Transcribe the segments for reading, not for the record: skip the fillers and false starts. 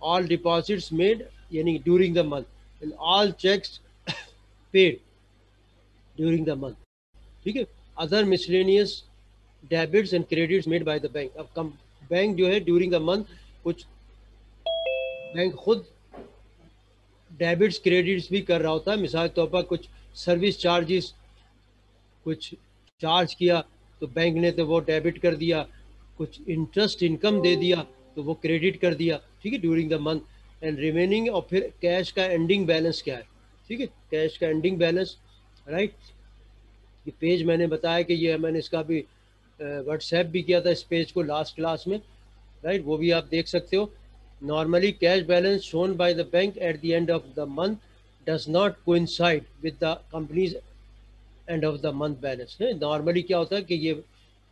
all deposits made यानी during the month and all checks paid during the month. ठीक है. Other miscellaneous debits and credits made by the bank. अब bank जो है during the month कुछ bank खुद debits credits भी कर रहा होता है. मिसाल के तौर पर कुछ सर्विस चार्जेस कुछ चार्ज किया तो बैंक ने तो वो डेबिट कर दिया, कुछ इंटरेस्ट इनकम दे दिया तो वो क्रेडिट कर दिया. ठीक है, during the month. And remaining, और फिर कैश का एंडिंग बैलेंस क्या है. ठीक है, कैश का एंडिंग बैलेंस. राइट, ये पेज मैंने बताया कि ये मैंने इसका भी व्हाट्सएप भी किया था इस पेज को लास्ट क्लास में. राइट, वो भी आप देख सकते हो. Normally cash balance shown by the bank at the end of the month does not coincide with the company's end of the month balance. Normally क्या होता है कि ये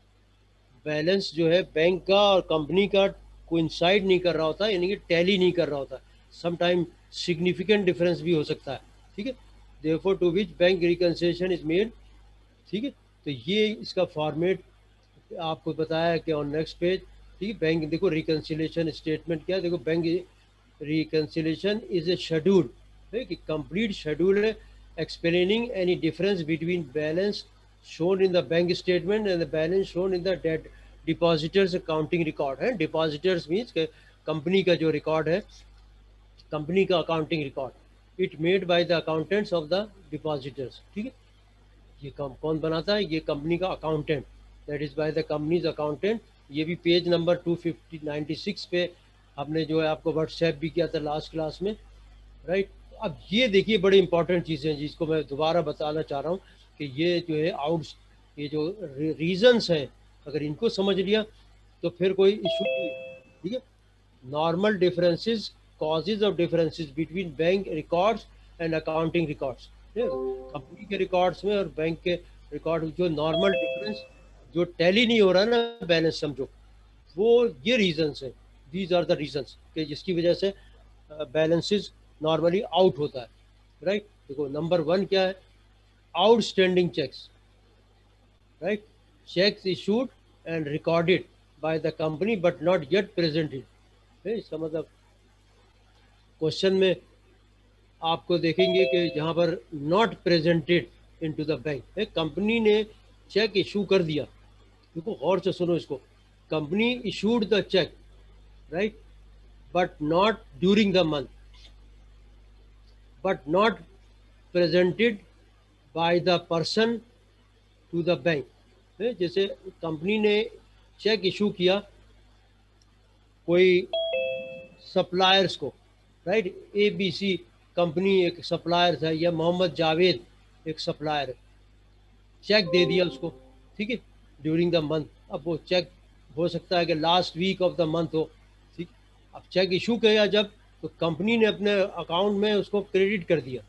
बैलेंस जो है बैंक का और कंपनी का कोइंसाइड नहीं कर रहा होता, यानी कि टैली नहीं कर रहा होता. सम टाइम सिग्निफिकेंट डिफरेंस भी हो सकता है. ठीक है, therefore to which bank reconciliation is made. ठीक है, तो ये इसका फॉर्मेट आपको बताया कि ऑन नेक्स्ट पेज. ठीक है, बैंक देखो रिकंसिलिएशन स्टेटमेंट क्या है. देखो bank reconciliation is a schedule, कि कंप्लीट शेड्यूल है explaining any difference between balance shown in the bank statement and the balance shown in the debt depositors accounting record है. depositors means के company का जो record है, company का accounting record, it made by the accountants of the depositors. ठीक है, ये कौन बनाता है, ये कंपनी का accountant, that is by the company's accountant. ये भी पेज नंबर 296 पे हमने जो है आपको व्हाट्सएप भी किया था लास्ट क्लास में. राइट, अब ये देखिए बड़ी इंपॉर्टेंट चीज़ें जिसको मैं दोबारा बताना चाह रहा हूँ कि ये जो है ये जो रीजंस हैं, अगर इनको समझ लिया तो फिर कोई इशू नहीं है. ठीक है, normal differences, causes of differences between bank records and accounting records. Company के रिकॉर्ड्स में और बैंक के रिकॉर्ड, जो नॉर्मल डिफरेंस जो टैली नहीं हो रहा ना बैलेंस समझो, वो ये रीजंस है. दीज आर द रीजंस कि जिसकी वजह से बैलेंसेस नॉर्मली आउट होता है. राइट, देखो नंबर 1 क्या है, outstanding checks. Right, checks issued and recorded by the company but not yet presented. इसका मतलब क्वेश्चन में आपको देखेंगे कि जहाँ पर not presented into the bank, company ने चेक इशू कर दिया. देखो गौर से सुनो इसको, company issued the cheque, right, but not during the month, but not presented by the person to the bank. जैसे कंपनी ने चेक इशू किया कोई सप्लायर्स को, राइट, ABC कंपनी एक सप्लायर है, या मोहम्मद जावेद एक सप्लायर है, चेक दे दिया उसको. ठीक है, ड्यूरिंग द मंथ. अब वो चेक हो सकता है कि last week of the month हो. ठीक, अब चेक इशू किया जब, तो कंपनी ने अपने अकाउंट में उसको क्रेडिट कर दिया.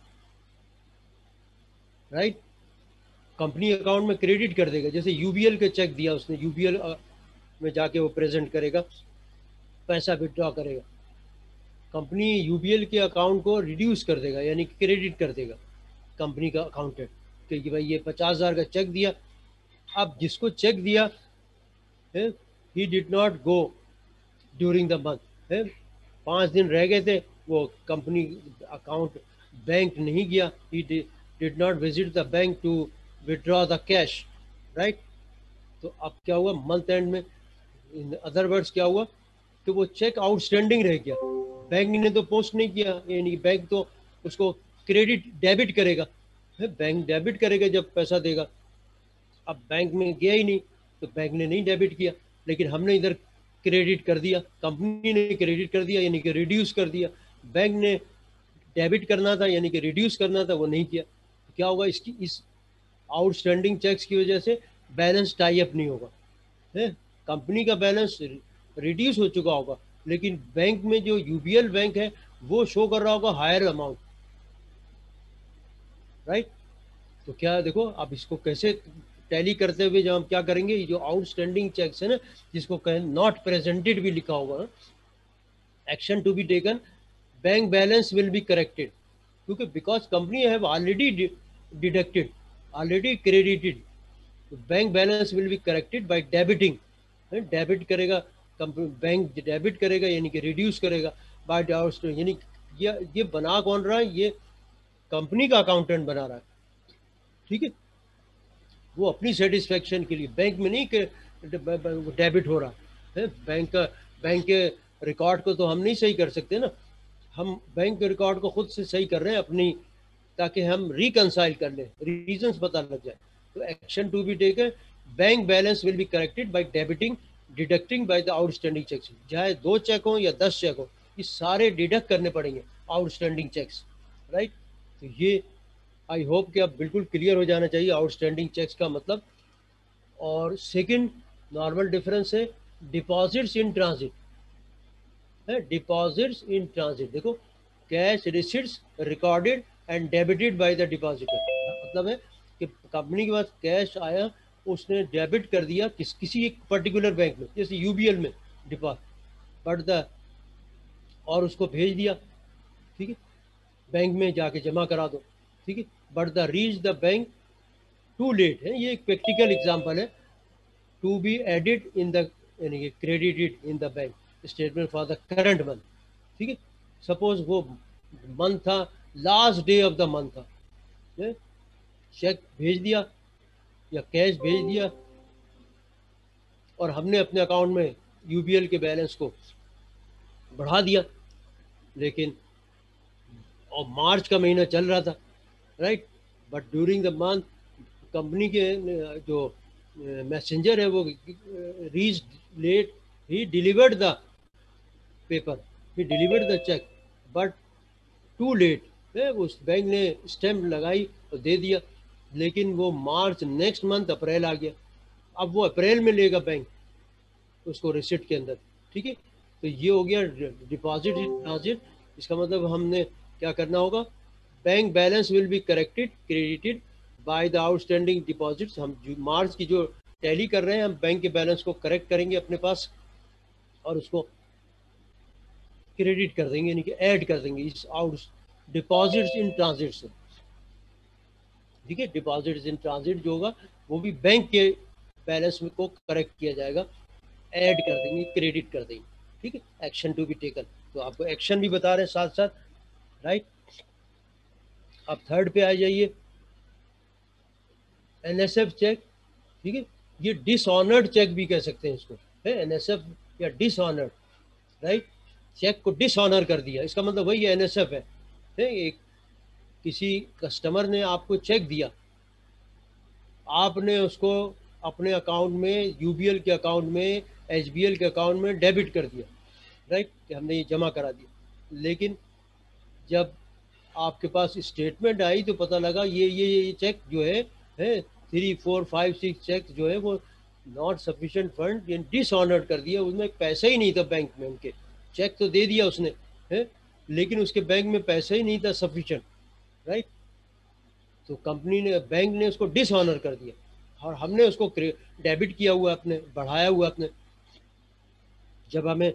राइट, कंपनी अकाउंट में क्रेडिट कर देगा. जैसे UBL के चेक दिया उसने, UBL में जाके वो प्रेजेंट करेगा, पैसा विड्रॉ करेगा, कंपनी UBL के अकाउंट को रिड्यूस कर देगा, यानी क्रेडिट कर देगा कंपनी का अकाउंटेंट कि भाई ये 50,000 का चेक दिया. अब जिसको चेक दिया he did not go during the month, 5 दिन रह गए थे, वो कंपनी अकाउंट बैंक नहीं गया, he did not visit the bank to withdraw the cash. Right, तो अब क्या हुआ मंथ एंड में, इन अदर वर्ड्स क्या हुआ कि वो चेक आउटस्टैंडिंग रह गया. बैंक ने तो पोस्ट नहीं किया, यानी बैंक तो उसको क्रेडिट डेबिट करेगा, बैंक डेबिट करेगा जब पैसा देगा. अब बैंक में गया ही नहीं तो बैंक ने नहीं डेबिट किया, लेकिन हमने इधर क्रेडिट कर दिया, कंपनी ने क्रेडिट कर दिया यानी कि रिड्यूस कर दिया. बैंक ने डेबिट करना था यानी कि रिड्यूस करना था, वो नहीं किया. क्या होगा, इसकी इस आउटस्टैंडिंग चेक्स की वजह से बैलेंस टाई अप नहीं होगा. कंपनी का बैलेंस रिड्यूस हो चुका होगा, लेकिन बैंक में जो UBL बैंक है वो शो कर रहा होगा हायर अमाउंट. राइट, तो क्या देखो, अब इसको कैसे टैली करते हुए जब हम क्या करेंगे, जो आउटस्टैंडिंग चेक्स है ना, जिसको कहें नॉट प्रेजेंटेड भी लिखा होगा, action to be taken, bank balance will be corrected, क्योंकि because company have already deducted, already credited, bank balance will be corrected by debiting. Debit करेगा, बैंक डेबिट करेगा यानी कि रिड्यूस करेगा बाय द आउटस्टैंडिंग, यानी ये बना कौन रहा है, ये कंपनी का अकाउंटेंट बना रहा है, ठीक है। वो अपनी सेटिस्फेक्शन के लिए, बैंक में नहीं कि डेबिट हो रहा है। बैंक के रिकॉर्ड को तो हम नहीं सही कर सकते ना, हम बैंक के रिकॉर्ड को खुद से सही कर रहे हैं अपनी, ताकि हम रिकंसाइल कर लें, रीजंस पता लग जाए। तो action to be taken, bank balance will be corrected by debiting deducting by the outstanding cheques. चाहे 2 चेक हो या 10 चेक हो, ये सारे डिडक्ट करने पड़ेंगे आउटस्टैंडिंग चेक्स, राइट। तो ये आई होप कि अब बिल्कुल क्लियर हो जाना चाहिए आउटस्टैंडिंग चेक्स का मतलब। और सेकंड नॉर्मल डिफरेंस है डिपॉजिट्स इन ट्रांजिट, है डिपॉजिट्स इन ट्रांजिट। देखो, cash receipts recorded and debited by the depositor, मतलब है कि कंपनी के पास कैश आया, उसने डेबिट कर दिया किसी एक पर्टिकुलर बैंक में, जैसे यूबीएल में डिपॉजिट, बट द और उसको भेज दिया, ठीक है, बैंक में जाके जमा करा दो, ठीक है, but the reach the bank too late है। ये एक प्रैक्टिकल एग्जांपल है, to be added in the, यानी कि credited in the bank statement for the current month, ठीक है। सपोज वो मंथ था, last day of the month था, चेक भेज दिया या कैश भेज दिया, और हमने अपने अकाउंट में यूबीएल के बैलेंस को बढ़ा दिया, लेकिन और मार्च का महीना चल रहा था, right, but during the month company के जो मैसेंजर है वो reach late, he delivered the paper, he delivered the cheque, but too late, उस बैंक ने स्टैम्प लगाई और दे दिया, लेकिन वो मार्च नेक्स्ट मंथ अप्रैल आ गया, अब वो अप्रैल में लेगा बैंक उसको रिसिप्ट के अंदर, ठीक है। तो ये हो गया डिपॉजिट इन ट्रांजिट। इसका मतलब हमने क्या करना होगा, bank balance will be corrected credited by the outstanding deposits. हम मार्च की जो टैली कर रहे हैं, हम बैंक के बैलेंस को करेक्ट करेंगे अपने पास और उसको क्रेडिट कर देंगे, यानी कि ऐड कर देंगे इस आउट डिपॉजिट्स इन ट्रांजिट से, ठीक है। डिपॉजिट्स इन ट्रांजिट जो होगा वो भी बैंक के बैलेंस में को करेक्ट किया जाएगा, ऐड कर देंगे, क्रेडिट कर देंगे, ठीक है। एक्शन टू बी टेकन, तो आपको एक्शन भी बता रहे हैं साथ साथ, राइट। अब थर्ड पे आ जाइए, एनएसएफ चेक, ठीक है, ये डिसऑनर्ड चेक भी कह सकते हैं इसको, है एनएसएफ या डिसऑनर्ड, राइट। चेक को डिसऑनर कर दिया, इसका मतलब वही एनएसएफ है। एक किसी कस्टमर ने आपको चेक दिया, आपने उसको अपने अकाउंट में, यूबीएल के अकाउंट में, एचबीएल के अकाउंट में डेबिट कर दिया, राइट, कि हमने ये जमा करा दिया, लेकिन जब आपके पास स्टेटमेंट आई तो पता लगा ये चेक जो है 3, 4, 5, 6 चेक जो है वो नॉट सफिशिएंट फंड, यानी डिसऑनर्ड कर दिया, उसमें पैसा ही नहीं था बैंक में, उनके चेक तो दे दिया उसने, है, लेकिन उसके बैंक में पैसा ही नहीं था सफिशिएंट, राइट। तो कंपनी ने, बैंक ने उसको डिसऑनर कर दिया और हमने उसको डेबिट किया हुआ अपने, बढ़ाया हुआ अपने। जब हमें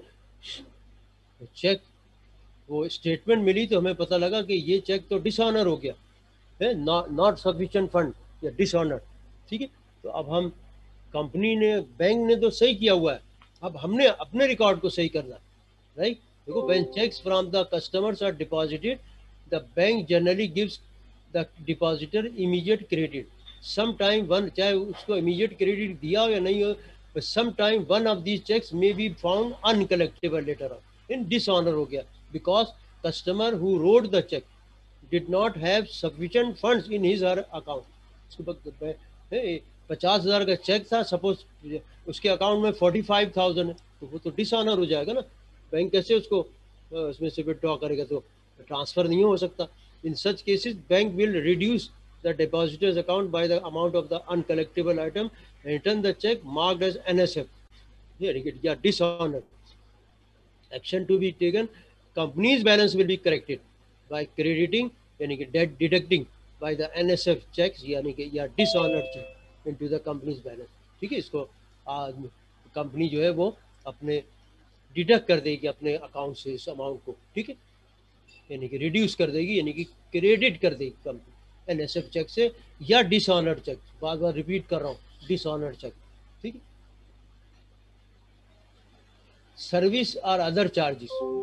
चेक वो स्टेटमेंट मिली तो हमें पता लगा कि ये चेक तो डिसऑनर हो गया है, नॉट सफिशिएंट फंड या डिसऑनर, ठीक है। तो अब हम, कंपनी ने, बैंक ने तो सही किया हुआ है, अब हमने अपने रिकॉर्ड को सही करना है, राइट। देखो, when cheques from the customers are deposited, the bank generally gives the depositor immediate credit, some time one, चाहे उसको इमीडिएट क्रेडिट दिया हो या नहीं हो, but sometime one of these checks may be found uncollectible later on, in dishonor हो गया, because customer who wrote the check did not have sufficient funds in his or her account। 50,000 का check था, suppose उसके account में 45,000 है, तो वो तो डिसऑनर हो जाएगा ना, बैंक कैसे उसको उसमें से विथड्रॉ करेगा, तो ट्रांसफर नहीं हो सकता। In such cases bank will reduce the depositor's account by the amount of the uncollectible item and return the check marked as NSF, yeah, dishonor। Action to be taken, company's balance will be corrected by crediting, यानी कि deducting by the NSF checks, यानी कि या dishonored check into the company's balance, ठीक है। इसको company जो है वो अपने डिडक्ट कर देगी अपने अकाउंट से इस अमाउंट को, ठीक है, यानी कि रिड्यूस कर देगी, यानी कि क्रेडिट कर देगी कंपनी एनएसएफ चेक से, या डिसऑनर्ड चेक, बार बार रिपीट कर रहा हूँ, डिसऑनर्ड चेक, ठीक है। सर्विस और अदर चार्जेस,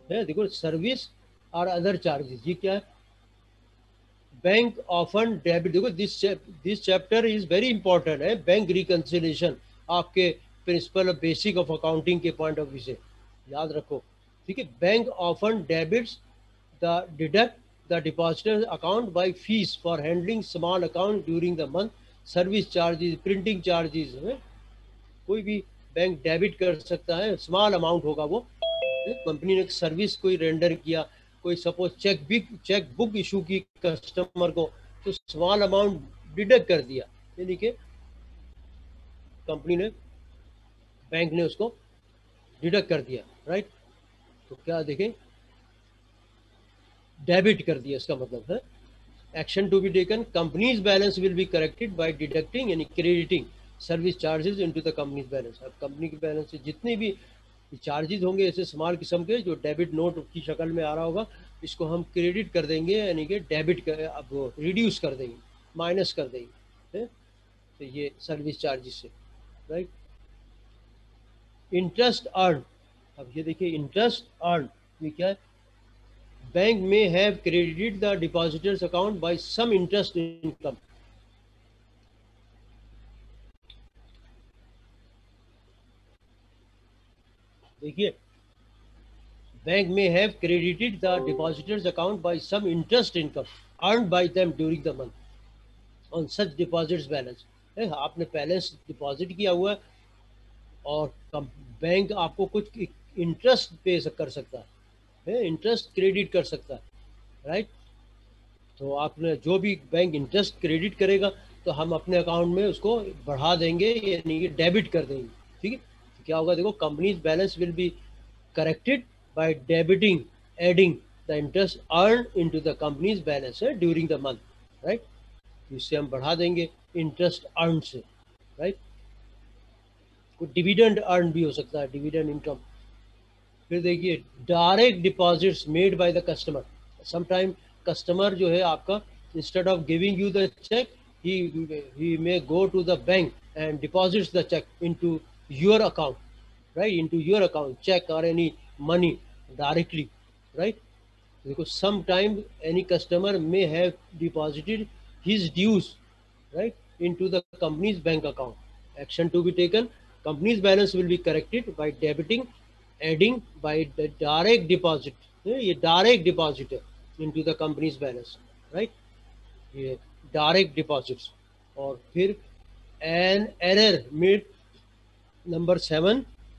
है। देखो सर्विस और अदर चार्जेस, ये क्या है? बैंक ऑफन डेबिट, देखो this chapter is very important है, बैंक रिकंसिलेशन आपके प्रिंसिपल और बेसिक ऑफ अकाउंटिंग के पॉइंट ऑफ व्यू से याद रखो। ठीक है, bank often debits the deduct the depositor account by fees for handling small account during the month, service charges, printing charges है। कोई भी बैंक डेबिट कर सकता है, स्मॉल अमाउंट होगा वो। कंपनी ने सर्विस कोई रेंडर किया, कोई सपोज चेक बुक इशू की कस्टमर को, तो स्मॉल अमाउंट डिडक्ट कर दिया, यानी कि कंपनी ने, बैंक ने उसको डिडक्ट कर दिया, राइट। तो क्या देखें, डेबिट कर दिया, इसका मतलब है action to be taken, company's balance will be corrected by deducting यानी crediting service charges into the company's balance. अब कंपनी के बैलेंस से जितने भी चार्जेस होंगे ऐसे स्मॉल किस्म के जो डेबिट नोट की शक्ल में आ रहा होगा, इसको हम क्रेडिट कर देंगे, यानी कि डेबिट कर, अब वो रिड्यूस कर देंगे, माइनस कर देंगे, है? तो ये सर्विस चार्जेस से, राइट। इंटरेस्ट अर्न, अब ये देखिए इंटरेस्ट अर्न, ये क्या है? Bank may have credited the depositor's account by some interest income. देखिए, bank may have credited the depositor's account by some interest income earn by them during the month on such deposits balance. आपने balance deposit किया हुआ है और bank आपको कुछ interest पे कर सकता है, इंटरेस्ट क्रेडिट कर सकता है, राइट। तो आपने जो भी बैंक इंटरेस्ट क्रेडिट करेगा तो हम अपने अकाउंट में उसको बढ़ा देंगे, यानी कि डेबिट कर देंगे। ठीक है, तो क्या होगा, देखो company's balance will be corrected by debiting adding the interest earn into the company's balance during the month, right. इससे हम बढ़ा देंगे इंटरेस्ट अर्न से, राइट। कुछ डिविडेंड अर्न भी हो सकता है, डिविडेंड इनकम। फिर देखिए direct deposits made by the customer, sometime customer जो है आपका, instead of giving you the cheque, he may go to the bank and deposits the check into your account, right, into your account, check or any money directly, right. Because sometime any customer may have deposited his dues, right, into the company's bank account. Action to be taken, company's balance will be corrected by debiting adding by the direct deposit, ये direct deposit है into the company's balance, right, ये direct deposits. और फिर an error made, number 7,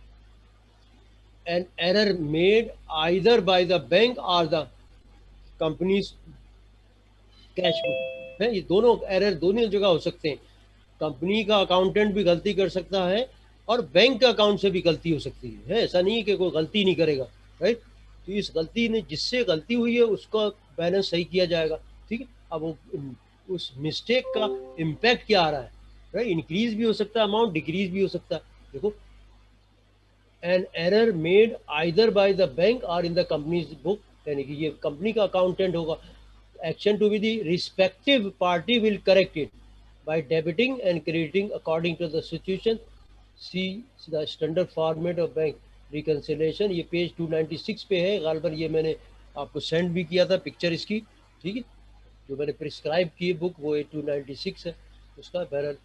an error made either by the bank और the company's cash book, है। ये दोनों error दोनों जगह हो सकते हैं, कंपनी का अकाउंटेंट भी गलती कर सकता है और बैंक का अकाउंट से भी गलती हो सकती है। ऐसा नहीं है कि कोई गलती नहीं करेगा, राइट। तो इस गलती ने, जिससे गलती हुई है उसका बैलेंस सही किया जाएगा। ठीक है, अब वो उस मिस्टेक का इम्पैक्ट क्या आ रहा है, राइट, इंक्रीज भी हो सकता है अमाउंट, डिक्रीज भी हो सकता है। देखो, an error made either by the bank और इन द कंपनीज बुक, यानी कि ये कंपनी का अकाउंटेंट होगा। Action to be the respective party will correct it by debiting and crediting according to the situation. See the standard format of bank reconciliation, ये page 296 पे है गालबन, ये मैंने आपको सेंड भी किया था पिक्चर इसकी। ठीक है, जो मैंने प्रिस्क्राइब की बुक वो 296 है उसका। बहरहाल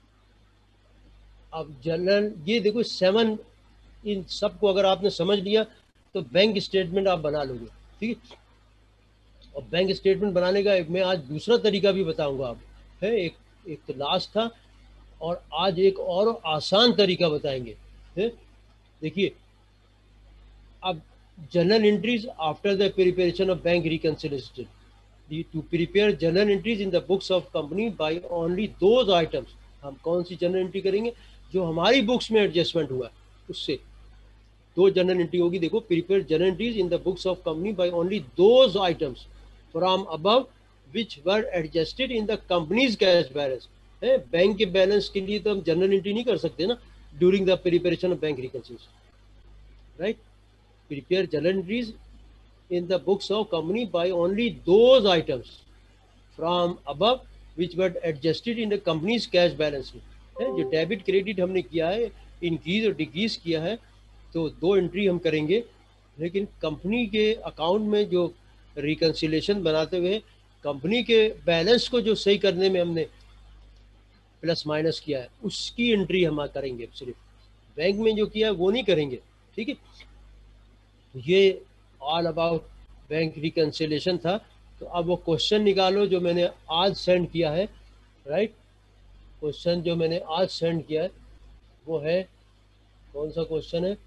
अब जनरल, ये देखो 7, इन सबको अगर आपने समझ लिया तो बैंक स्टेटमेंट आप बना लोगे। ठीक है, और बैंक स्टेटमेंट बनाने का मैं आज दूसरा तरीका भी बताऊंगा आप, है। एक तो लास्ट था, और आज एक और आसान तरीका बताएंगे, है। देखिए, अब general entries after the preparation of bank reconciliation, to prepare general entries in the books of company by only those items. हम कौन सी जनरल एंट्री करेंगे? जो हमारी बुक्स में एडजस्टमेंट हुआ है उससे दो जनरल एंट्री होगी। देखो, prepare general entries in the books of company by only those items from above which were adjusted in the company's cash balance, है। बैंक के बैलेंस के लिए तो हम जनरल एंट्री नहीं कर सकते ना during the preparation of bank reconciliation, right. Prepare general entries in the books of company by only those items from above which were adjusted in the company's cash balance में, है। जो debit credit हमने किया है, increase और decrease किया है, तो दो एंट्री हम करेंगे लेकिन कंपनी के अकाउंट में जो रिकन्सिलेशन बनाते हुए कंपनी के बैलेंस को जो सही करने में हमने प्लस माइनस किया है उसकी एंट्री हम करेंगे, सिर्फ बैंक में जो किया है वो नहीं करेंगे। ठीक है, तो ये ऑल अबाउट बैंक रिकन्सिलेशन था। तो अब वो क्वेश्चन निकालो जो मैंने आज सेंड किया है, राइट। क्वेश्चन जो मैंने आज सेंड किया है वो है, कौन सा क्वेश्चन है?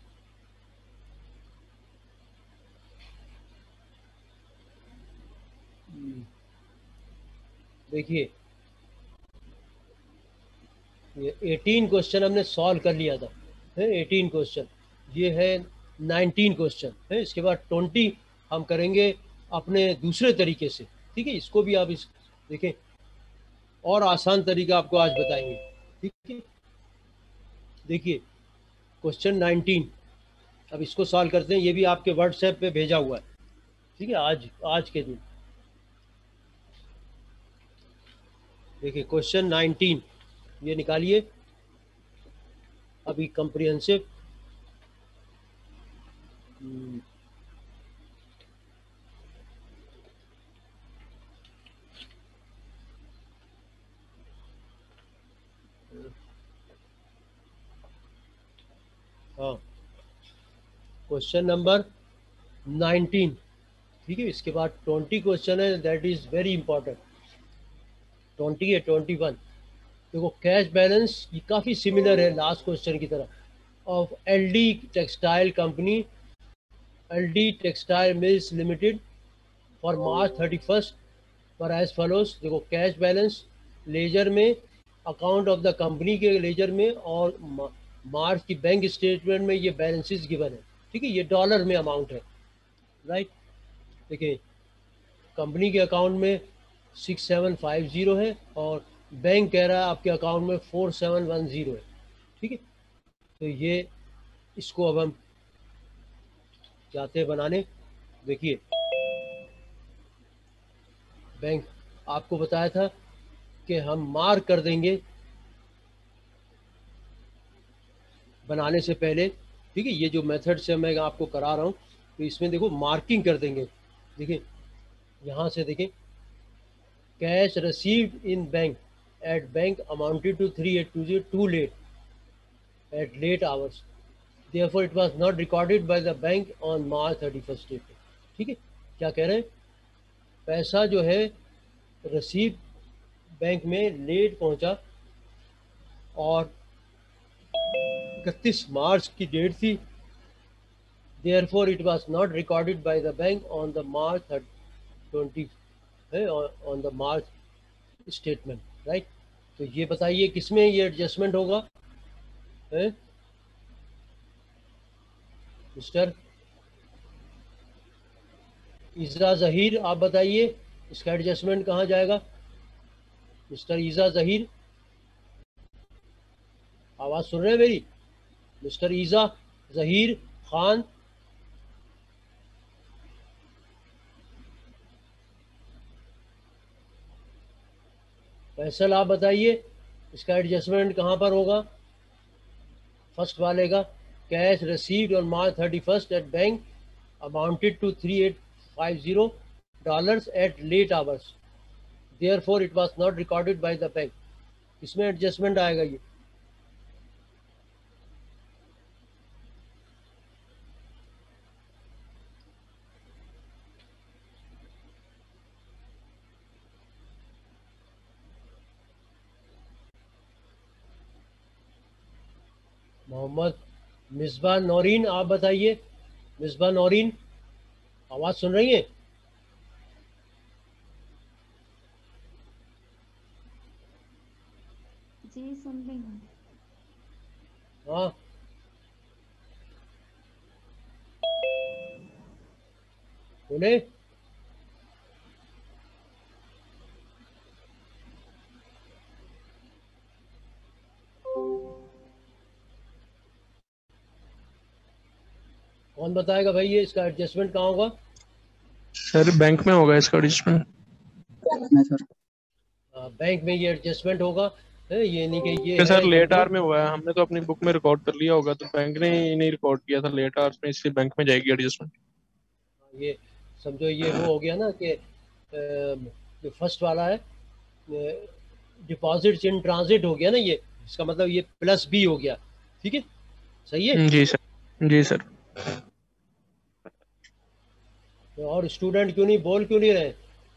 देखिए, ये 18 क्वेश्चन हमने सॉल्व कर लिया था, है 18 क्वेश्चन। ये है 19 क्वेश्चन है, इसके बाद 20 हम करेंगे अपने दूसरे तरीके से। ठीक है, इसको भी आप इस देखें, और आसान तरीका आपको आज बताएंगे। ठीक है, देखिए क्वेश्चन 19, अब इसको सॉल्व करते हैं। ये भी आपके व्हाट्सएप पे भेजा हुआ है। ठीक है, आज आज के दिन। देखिए क्वेश्चन 19, ये निकालिए अभी कंप्रिहेंसिव। हाँ, क्वेश्चन नंबर 19। ठीक है, इसके बाद 20 क्वेश्चन है, दैट इज वेरी इंपॉर्टेंट। 20 है 21। देखो कैश बैलेंस ये काफ़ी सिमिलर है लास्ट क्वेश्चन की तरह। Of LD textile company, LD textile mills limited for March 31 पर एज फॉलोज। देखो कैश बैलेंस लेजर में, अकाउंट ऑफ द कंपनी के लेजर में, और मार्च की बैंक स्टेटमेंट में ये बैलेंसेस गिवन है। ठीक है, ये डॉलर में अमाउंट है, राइट। देखिए कंपनी के अकाउंट में 6750 है और बैंक कह रहा है आपके अकाउंट में 4710 है। ठीक है, तो ये इसको अब हम चाहते हैं बनाने। देखिए बैंक, आपको बताया था कि हम मार्क कर देंगे बनाने से पहले। ठीक है, ये जो मेथड से मैं आपको करा रहा हूँ, तो इसमें देखो मार्किंग कर देंगे। देखिए यहाँ से देखें, cash received in bank at bank amounted to 3820 too late at late hours, therefore it was not recorded by the bank on March 31st date। ठीक है, क्या कह रहे हैं? पैसा जो है रसीद बैंक में लेट पहुंचा और 31 मार्च की डेट थी, therefore it was not recorded by the bank on the March 20 है, on the March statement, right. तो ये बताइए किसमें ये एडजस्टमेंट होगा, है मिस्टर ईजा जहीर? आप बताइए इसका एडजस्टमेंट कहाँ जाएगा? मिस्टर ईजा जहीर, आवाज़ सुन रहे हैं मेरी? मिस्टर ईजा जहीर खान, फैसल आप बताइए इसका एडजस्टमेंट कहाँ पर होगा? फर्स्ट वाले का, cash received on March 31 at bank amounted to 3850 dollars at late hours, therefore it was not recorded by the bank. इसमें एडजस्टमेंट आएगा ये। मोहम्मद मिसबा नौरीन, आप बताइए। मिसबा नौरीन, आवाज़ सुन रही है? जी सुन रही हूँ। हाँ, बोले। कौन बताएगा भाई ये इसका एडजस्टमेंट कहाँ होगा? सर बैंक में होगा इसका एडजस्टमेंट। बैंक में ये एडजस्टमेंट होगा, है ये नहीं कि ये सर है लेट कंपनी। आवर में हुआ है, हमने तो अपनी बुक में रिकॉर्ड कर लिया होगा, तो बैंक ने ही नहीं रिकॉर्ड किया था लेट आवर्स में, इसलिए बैंक में जाएगी एडजस्टमेंट। ये समझो ये वो हो गया ना कि जो फर्स्ट वाला है डिपॉजिट्स इन ट्रांजिट हो गया ना, ये इसका मतलब ये प्लस बी हो गया। ठीक है, सही है। जी सर, जी सर। तो और स्टूडेंट क्यों नहीं बोल क्यों नहीं रहे?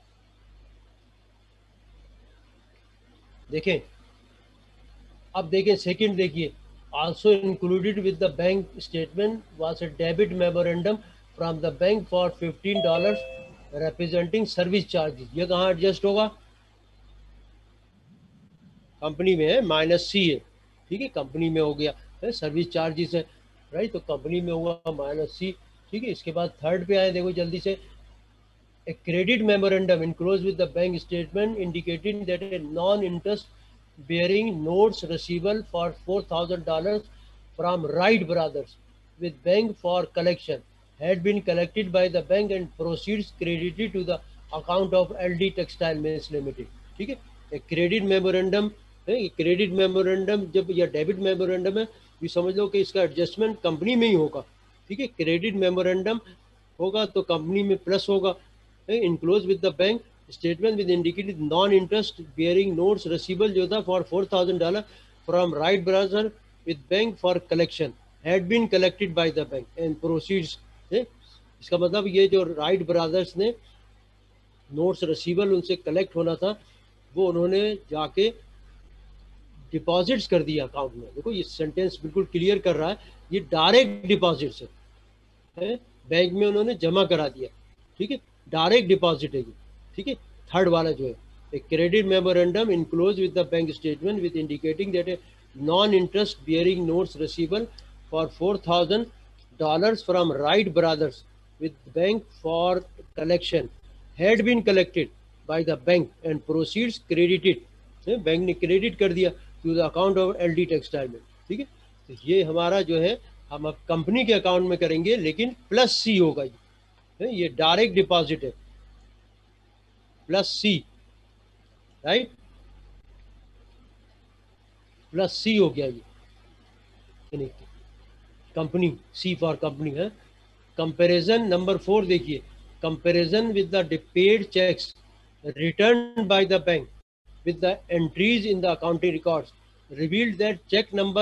देखें, अब देखें सेकंड देखिए, also included with the bank statement was a debit memorandum from the bank for $15 representing service charges. ये कहाँ एडजस्ट होगा? कंपनी में है, माइनस सी है। ठीक है, कंपनी में हो गया है, सर्विस चार्जेस है, राइट, तो कंपनी में हुआ माइनस सी। ठीक है, इसके बाद थर्ड पे आए, देखो जल्दी से। A credit memorandum enclosed with the bank statement indicating that a non-interest bearing notes receivable for $4,000 from Wright Brothers with bank for collection had been collected by the bank and proceeds credited to the account of LD Textile Mills Limited. ठीक है, एक credit memorandum है। Credit memorandum जब या debit memorandum है, ये समझ लो कि इसका एडजस्टमेंट कंपनी में ही होगा। ठीक है, क्रेडिट मेमोरेंडम होगा तो कंपनी में प्लस होगा। Enclose with the bank statement with indicated non interest bearing notes receivable जो था for $4,000 from Wright brother with bank for collection had been collected by the bank and proceeds. इसका मतलब ये जो राइट ब्रदर्स ने notes receivable उनसे collect होना था, वो उन्होंने जाके डिपॉजिट्स कर दिया अकाउंट में। देखो ये सेंटेंस बिल्कुल क्लियर कर रहा है, ये डायरेक्ट डिपॉजिट्स है, बैंक में उन्होंने जमा करा दिया। ठीक है, डायरेक्ट डिपॉजिट है ये। ठीक है, थर्ड वाला जो है, a credit memorandum enclose with the bank statement with indicating that a non interest bearing notes receivable for $4,000 from Wright brothers with bank for collection had been collected by the bank and proceeds credited. Bank ने credit कर दिया to the account of LD textile में। ठीक है, तो ये हमारा जो है हम अब कंपनी के अकाउंट में करेंगे, लेकिन प्लस सी होगा ये डायरेक्ट डिपॉजिट है, plus C, right, plus C हो गया ये कंपनी, सी फॉर कंपनी है। कंपैरिजन नंबर 4 देखिए, comparison with the paid cheques return by the bank with the entries in the accounting records revealed that check number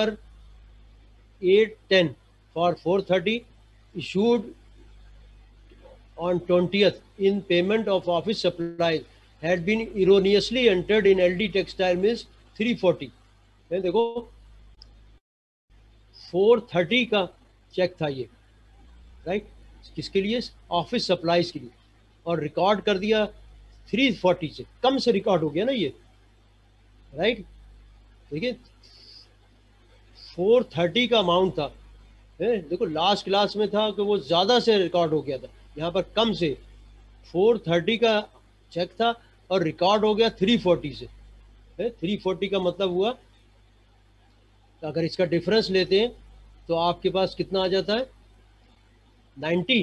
810 for 430 issued on 20th in payment of office supplies had been erroneously entered in LD Textile Mills 340। देखो 430 का check था ये, right, किसके लिए? Office supplies के लिए, और record कर दिया 340 से, कम से रिकॉर्ड हो गया ना ये, राइट। देखिए 430 का अमाउंट था, देखो लास्ट क्लास में था कि वो ज़्यादा से रिकॉर्ड हो गया था, यहाँ पर कम से 430 का चेक था और रिकॉर्ड हो गया 340 से। 340 का मतलब हुआ, अगर इसका डिफरेंस लेते हैं तो आपके पास कितना आ जाता है? 90।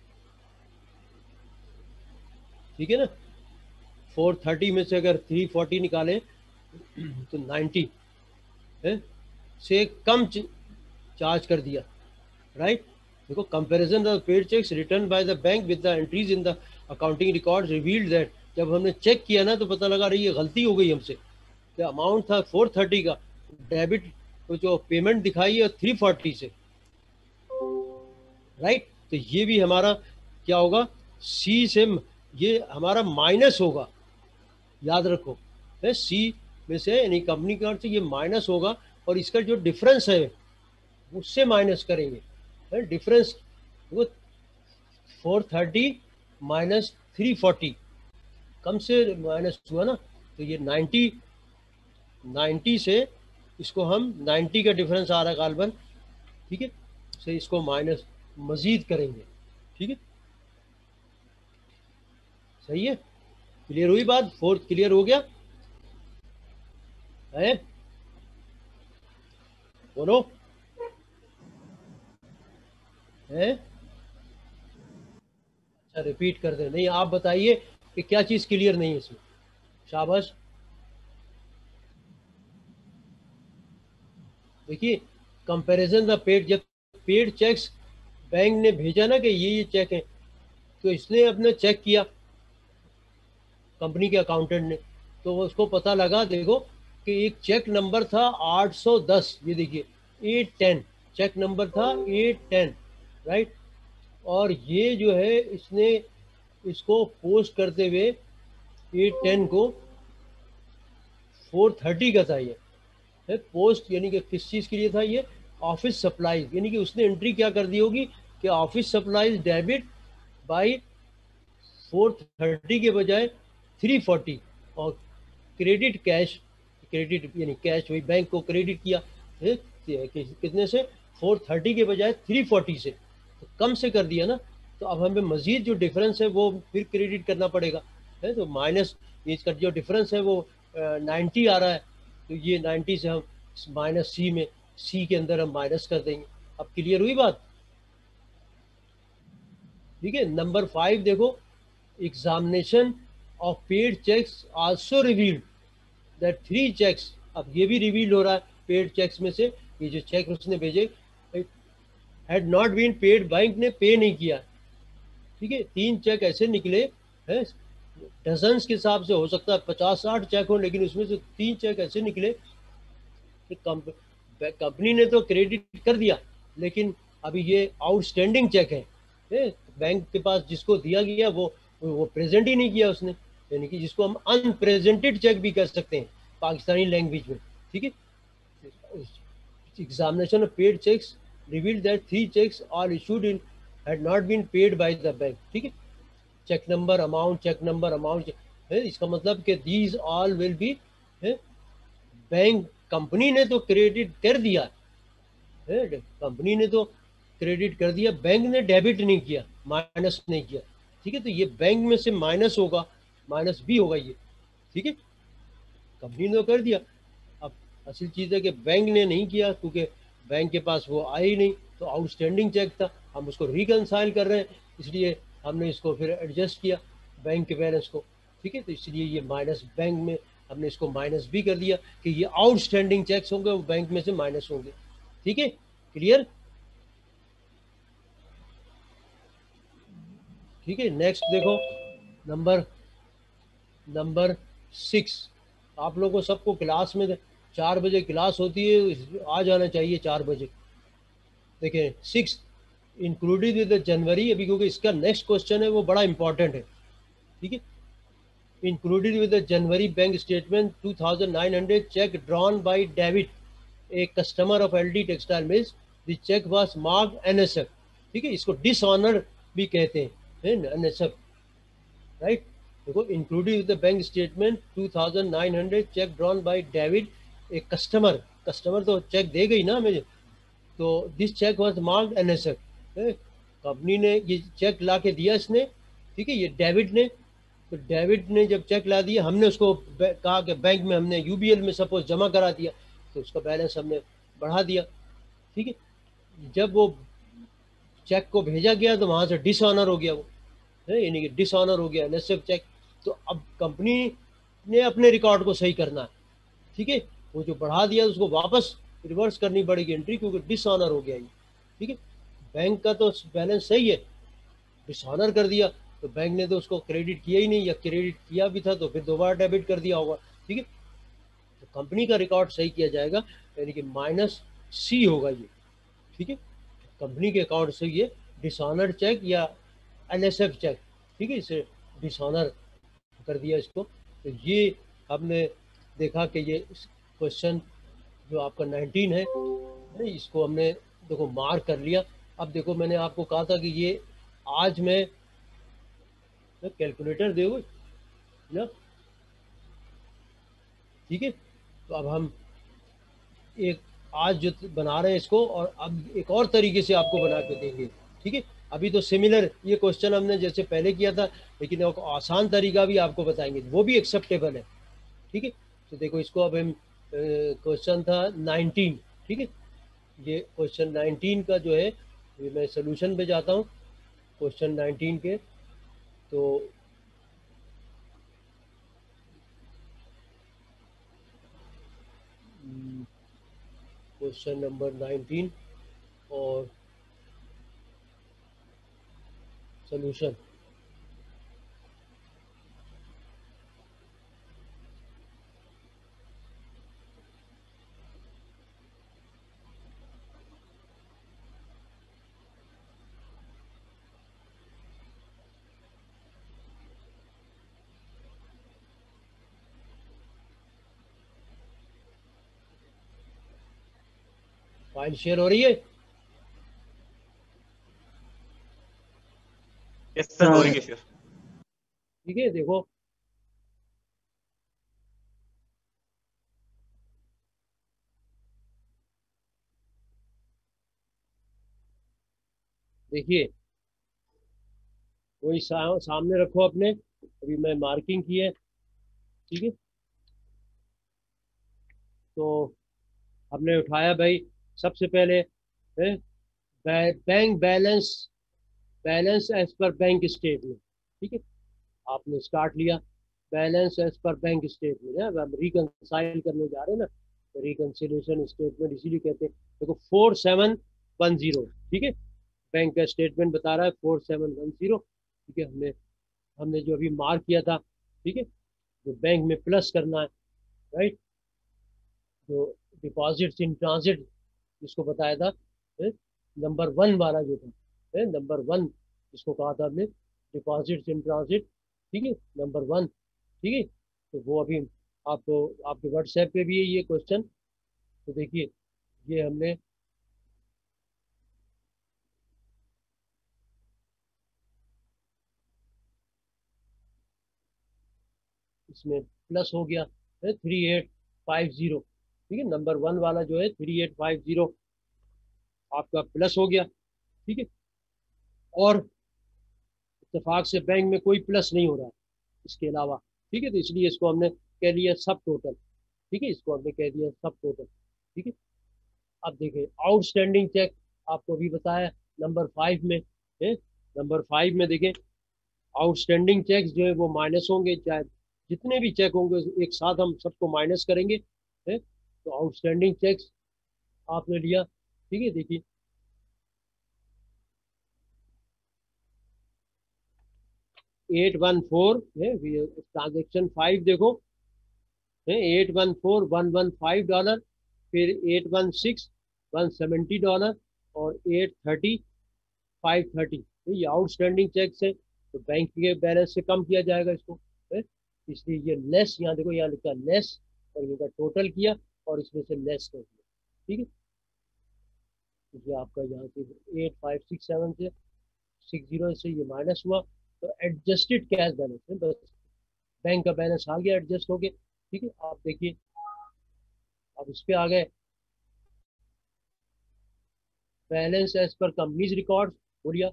ठीक है ना, 430 में से अगर 340 निकालें तो 90 से कम चार्ज कर दिया, राइट। देखो comparison the paid cheques return by the bank with the entries in the accounting record revealed that, जब हमने चेक किया ना तो पता लगा रही है गलती हो गई हमसे, कि अमाउंट था 430 का, डेबिट तो जो पेमेंट दिखाई है 340 से, राइट। तो ये भी हमारा क्या होगा? सी से ये हमारा माइनस होगा, याद रखो, सी में से यानी कंपनी कार्ड से ये माइनस होगा, और इसका जो डिफरेंस है उससे माइनस करेंगे। डिफरेंस वो 430 माइनस 340, कम से माइनस हुआ ना, तो ये 90 से इसको हम 90 का डिफरेंस आ रहा है गालबन, ठीक है, से इसको माइनस मजीद करेंगे। ठीक है, सही है, क्लियर हुई बात? फोर्थ क्लियर हो गया है? बोलो है? अच्छा रिपीट कर दे, नहीं आप बताइए कि क्या चीज़ क्लियर नहीं है इसमें। शाबाश। देखिए कंपैरिजन द पेड, जब पेड चेक्स बैंक ने भेजा ना कि ये चेक है, तो इसने अपने चेक किया कंपनी के अकाउंटेंट ने, तो उसको पता लगा, देखो कि एक चेक नंबर था 810, ये देखिए 810 चेक नंबर था 810, राइट। और ये जो है इसने इसको पोस्ट करते हुए 810 को 430 का था ये है पोस्ट, यानी कि किस चीज़ के लिए था ये, ऑफिस सप्लाईज, यानी कि उसने एंट्री क्या कर दी होगी कि ऑफिस सप्लाईज डेबिट बाई 430 के बजाय 340, और क्रेडिट कैश, क्रेडिट यानी कैश वही बैंक को क्रेडिट किया है, कितने से 430 के बजाय 340 से, तो कम से कर दिया ना। तो अब हमें मजीद जो डिफरेंस है वो फिर क्रेडिट करना पड़ेगा, है तो माइनस, इसका जो डिफरेंस है वो 90 आ रहा है, तो ये 90 से हम माइनस सी में, सी के अंदर हम माइनस कर देंगे। अब क्लियर हुई बात? ठीक है। नंबर 5 देखो, examination of paid cheques also revealed that 3 cheques, अब ये भी रिवील हो रहा है पेड चेक्स में से, ये जो चेक उसने भेजे had not been paid, bank ने पे नहीं किया। ठीक है, 3 चेक ऐसे निकले हैं, डजन्स के हिसाब से हो सकता है 50-60 चेक हो, लेकिन उसमें से 3 चेक ऐसे निकले कि कंपनी ने तो क्रेडिट कर दिया, लेकिन अभी ये आउटस्टैंडिंग चेक है, बैंक के पास जिसको दिया गया वो प्रेजेंट ही नहीं किया उसने, यानी कि जिसको हम अनप्रेजेंटेड चेक भी कह सकते हैं पाकिस्तानी लैंग्वेज में। ठीक है, examination of paid checks revealed that 3 checks all issued in had not been paid by the bank। ठीक है, cheque number amount, cheque number amount है, इसका मतलब कि these all will be, bank company ने तो क्रेडिट कर दिया है, कंपनी ने तो क्रेडिट कर दिया, बैंक ने डेबिट नहीं किया, माइनस नहीं किया। ठीक है, तो ये बैंक में से माइनस होगा, माइनस भी होगा ये। ठीक है, कंपनी ने तो कर दिया, अब असल चीज़ है कि बैंक ने नहीं किया, क्योंकि बैंक के पास वो आया ही नहीं, तो आउटस्टैंडिंग चेक था, हम उसको रिकनसाइल कर रहे हैं, इसलिए हमने इसको फिर एडजस्ट किया बैंक के बैलेंस को। ठीक है, तो इसलिए ये माइनस बैंक में हमने इसको माइनस भी कर दिया कि ये आउटस्टैंडिंग चेक्स होंगे, वो बैंक में से माइनस होंगे। ठीक है, क्लियर? ठीक है, नेक्स्ट देखो, नंबर नंबर 6, आप लोगों को सबको क्लास में 4 बजे क्लास होती है, आ जाना चाहिए 4 बजे। देखें 6 इंक्लूडेड विद जनवरी, अभी क्योंकि इसका नेक्स्ट क्वेश्चन है वो बड़ा इंपॉर्टेंट है। ठीक है, included with January bank statement 2900 cheque drawn by David a customer of LD textile mills, the cheque was marked NSF. ठीक है, इसको डिसऑनर भी कहते हैं, एनएसएफ, राइट। देखो, included with the bank statement 2900 cheque drawn by David a customer, customer तो cheque दे गई ना मुझे, तो this cheque was marked NSF, company ने ये चेक ला के दिया इसने। ठीक है, ये डेविड ने, तो डेविड ने जब चेक ला दिया, हमने उसको कहा कि बैंक में हमने यूबीएल में सपोज जमा करा दिया, तो उसका बैलेंस हमने बढ़ा दिया। ठीक है, जब वो चेक को भेजा गया तो वहाँ से डिसऑनर हो गया वो, है यानी कि डिसऑनर हो गया एनएसएफ चेक। तो अब कंपनी ने अपने रिकॉर्ड को सही करना है। ठीक है, वो जो बढ़ा दिया उसको वापस रिवर्स करनी पड़ेगी एंट्री, क्योंकि डिसऑनर हो गया ये। ठीक है, बैंक का तो बैलेंस सही है, डिसऑनर कर दिया, तो बैंक ने तो उसको क्रेडिट किया ही नहीं, या क्रेडिट किया भी था तो फिर दोबारा डेबिट कर दिया होगा। ठीक है, तो कंपनी का रिकॉर्ड सही किया जाएगा, यानी कि माइनस सी होगा ये। ठीक है, कंपनी के अकाउंट से ये डिसऑनर चेक या एनएसएफ चेक, ठीक है, इसे डिसऑनर कर दिया इसको। तो ये हमने देखा कि ये क्वेश्चन जो आपका 19 है, इसको हमने देखो मार्क कर लिया। अब देखो, मैंने आपको कहा था कि ये आज मैं कैलकुलेटर देखो ना। ठीक है, तो अब हम एक आज जो बना रहे हैं इसको, और अब एक और तरीके से आपको बना के देंगे। ठीक है, अभी तो सिमिलर ये क्वेश्चन हमने जैसे पहले किया था, लेकिन एक आसान तरीका भी आपको बताएंगे, वो भी एक्सेप्टेबल है। ठीक है, तो देखो इसको अब हम क्वेश्चन था 19। ठीक है, ये क्वेश्चन 19 का जो है, ये मैं सोल्यूशन पे जाता हूँ क्वेश्चन 19 के। तो क्वेश्चन नंबर 19 और सोल्यूशन। फाइल शेयर हो रही है? यस सर, हो रही है सर। ठीक है, देखो देखिए, वही सामने रखो अपने, अभी मैं मार्किंग की है। ठीक है, तो हमने उठाया भाई सबसे पहले bank balance, balance as per bank statement. ठीक है, आपने स्टार्ट लिया balance as per bank statement है, हम रिकंसाइल करने जा रहे हैं ना, तो रिकंसिलेशन स्टेटमेंट इसीलिए कहते हैं। देखो 4710, ठीक है, बैंक का स्टेटमेंट बता रहा है 4710। ठीक है, हमने हमने जो अभी मार्क किया था, ठीक है, जो बैंक में प्लस करना है, राइट, जो डिपॉजिट्स इन ट्रांजिट जिसको बताया था, नंबर वन वाला जो था, नंबर वन जिसको कहा था हमने, डिपॉजिट्स इन ट्रांजिट। ठीक है, नंबर वन। ठीक है, तो वो अभी आपको आपके व्हाट्सएप पे भी है ये क्वेश्चन। तो देखिए, ये हमने इसमें प्लस हो गया है 3850। ठीक है, नंबर वन वाला जो है 3850 आपका प्लस हो गया। ठीक है, और इत्तेफाक से बैंक में कोई प्लस नहीं हो रहा है इसके अलावा। ठीक है, तो इसलिए इसको हमने कह दिया सब टोटल। ठीक है, इसको हमने कह दिया सब टोटल। ठीक है, अब देखें आउटस्टैंडिंग चेक, आपको भी बताया नंबर 5 में है। नंबर 5 में देखें आउटस्टैंडिंग चेक्स जो है वो माइनस होंगे, चाहे जितने भी चेक होंगे एक साथ हम सबको माइनस करेंगे। है, तो आउटस्टैंडिंग चेक्स आपने लिया। ठीक है, देखिए 814 है, ट्रांजेक्शन 5 देखो है, $814,115, फिर 816,170 और 830,530। ये आउटस्टैंडिंग चेक है, तो बैंक के बैलेंस से कम किया जाएगा इसको, है? इसलिए ये लेस, यहाँ देखो यहाँ लिखा लेस, और इनका टोटल किया और इसमें से लेस कर दिया। ठीक है, तो ये आपका यहाँ से 8567 से 60 से ये माइनस हुआ, तो एडजस्टेड कैश बैलेंस है, बस बैंक का बैलेंस आ गया एडजस्ट हो गया। ठीक है, आप देखिए अब इस पे आ गए balance as per company's record, बोलिए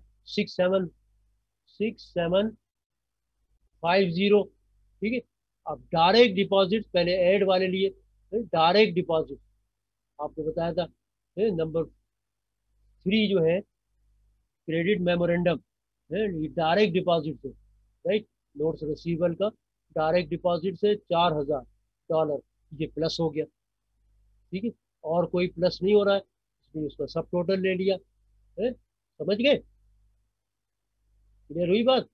676750। ठीक है, अब डायरेक्ट डिपॉजिट पहले ऐड वाले लिए, डायरेक्ट डिपॉजिट आपको बताया था, नंबर 3 जो है क्रेडिट मेमोरेंडम है, ये डायरेक्ट डिपॉजिट से, राइट, नोट्स रिसीवल का डायरेक्ट डिपॉजिट से $4000 ये प्लस हो गया। ठीक है, और कोई प्लस नहीं हो रहा है, इसलिए उसका सब टोटल ले लिया है। समझ गए? क्लियर हुई बात?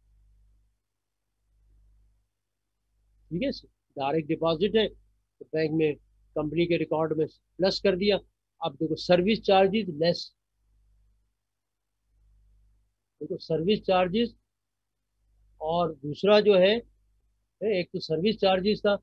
ठीक है, डायरेक्ट डिपॉजिट है तो बैंक में कंपनी के रिकॉर्ड में प्लस कर दिया। अब देखो सर्विस चार्जेस लेस, देखो सर्विस चार्जेस, और दूसरा जो है एक तो सर्विस चार्जेस था,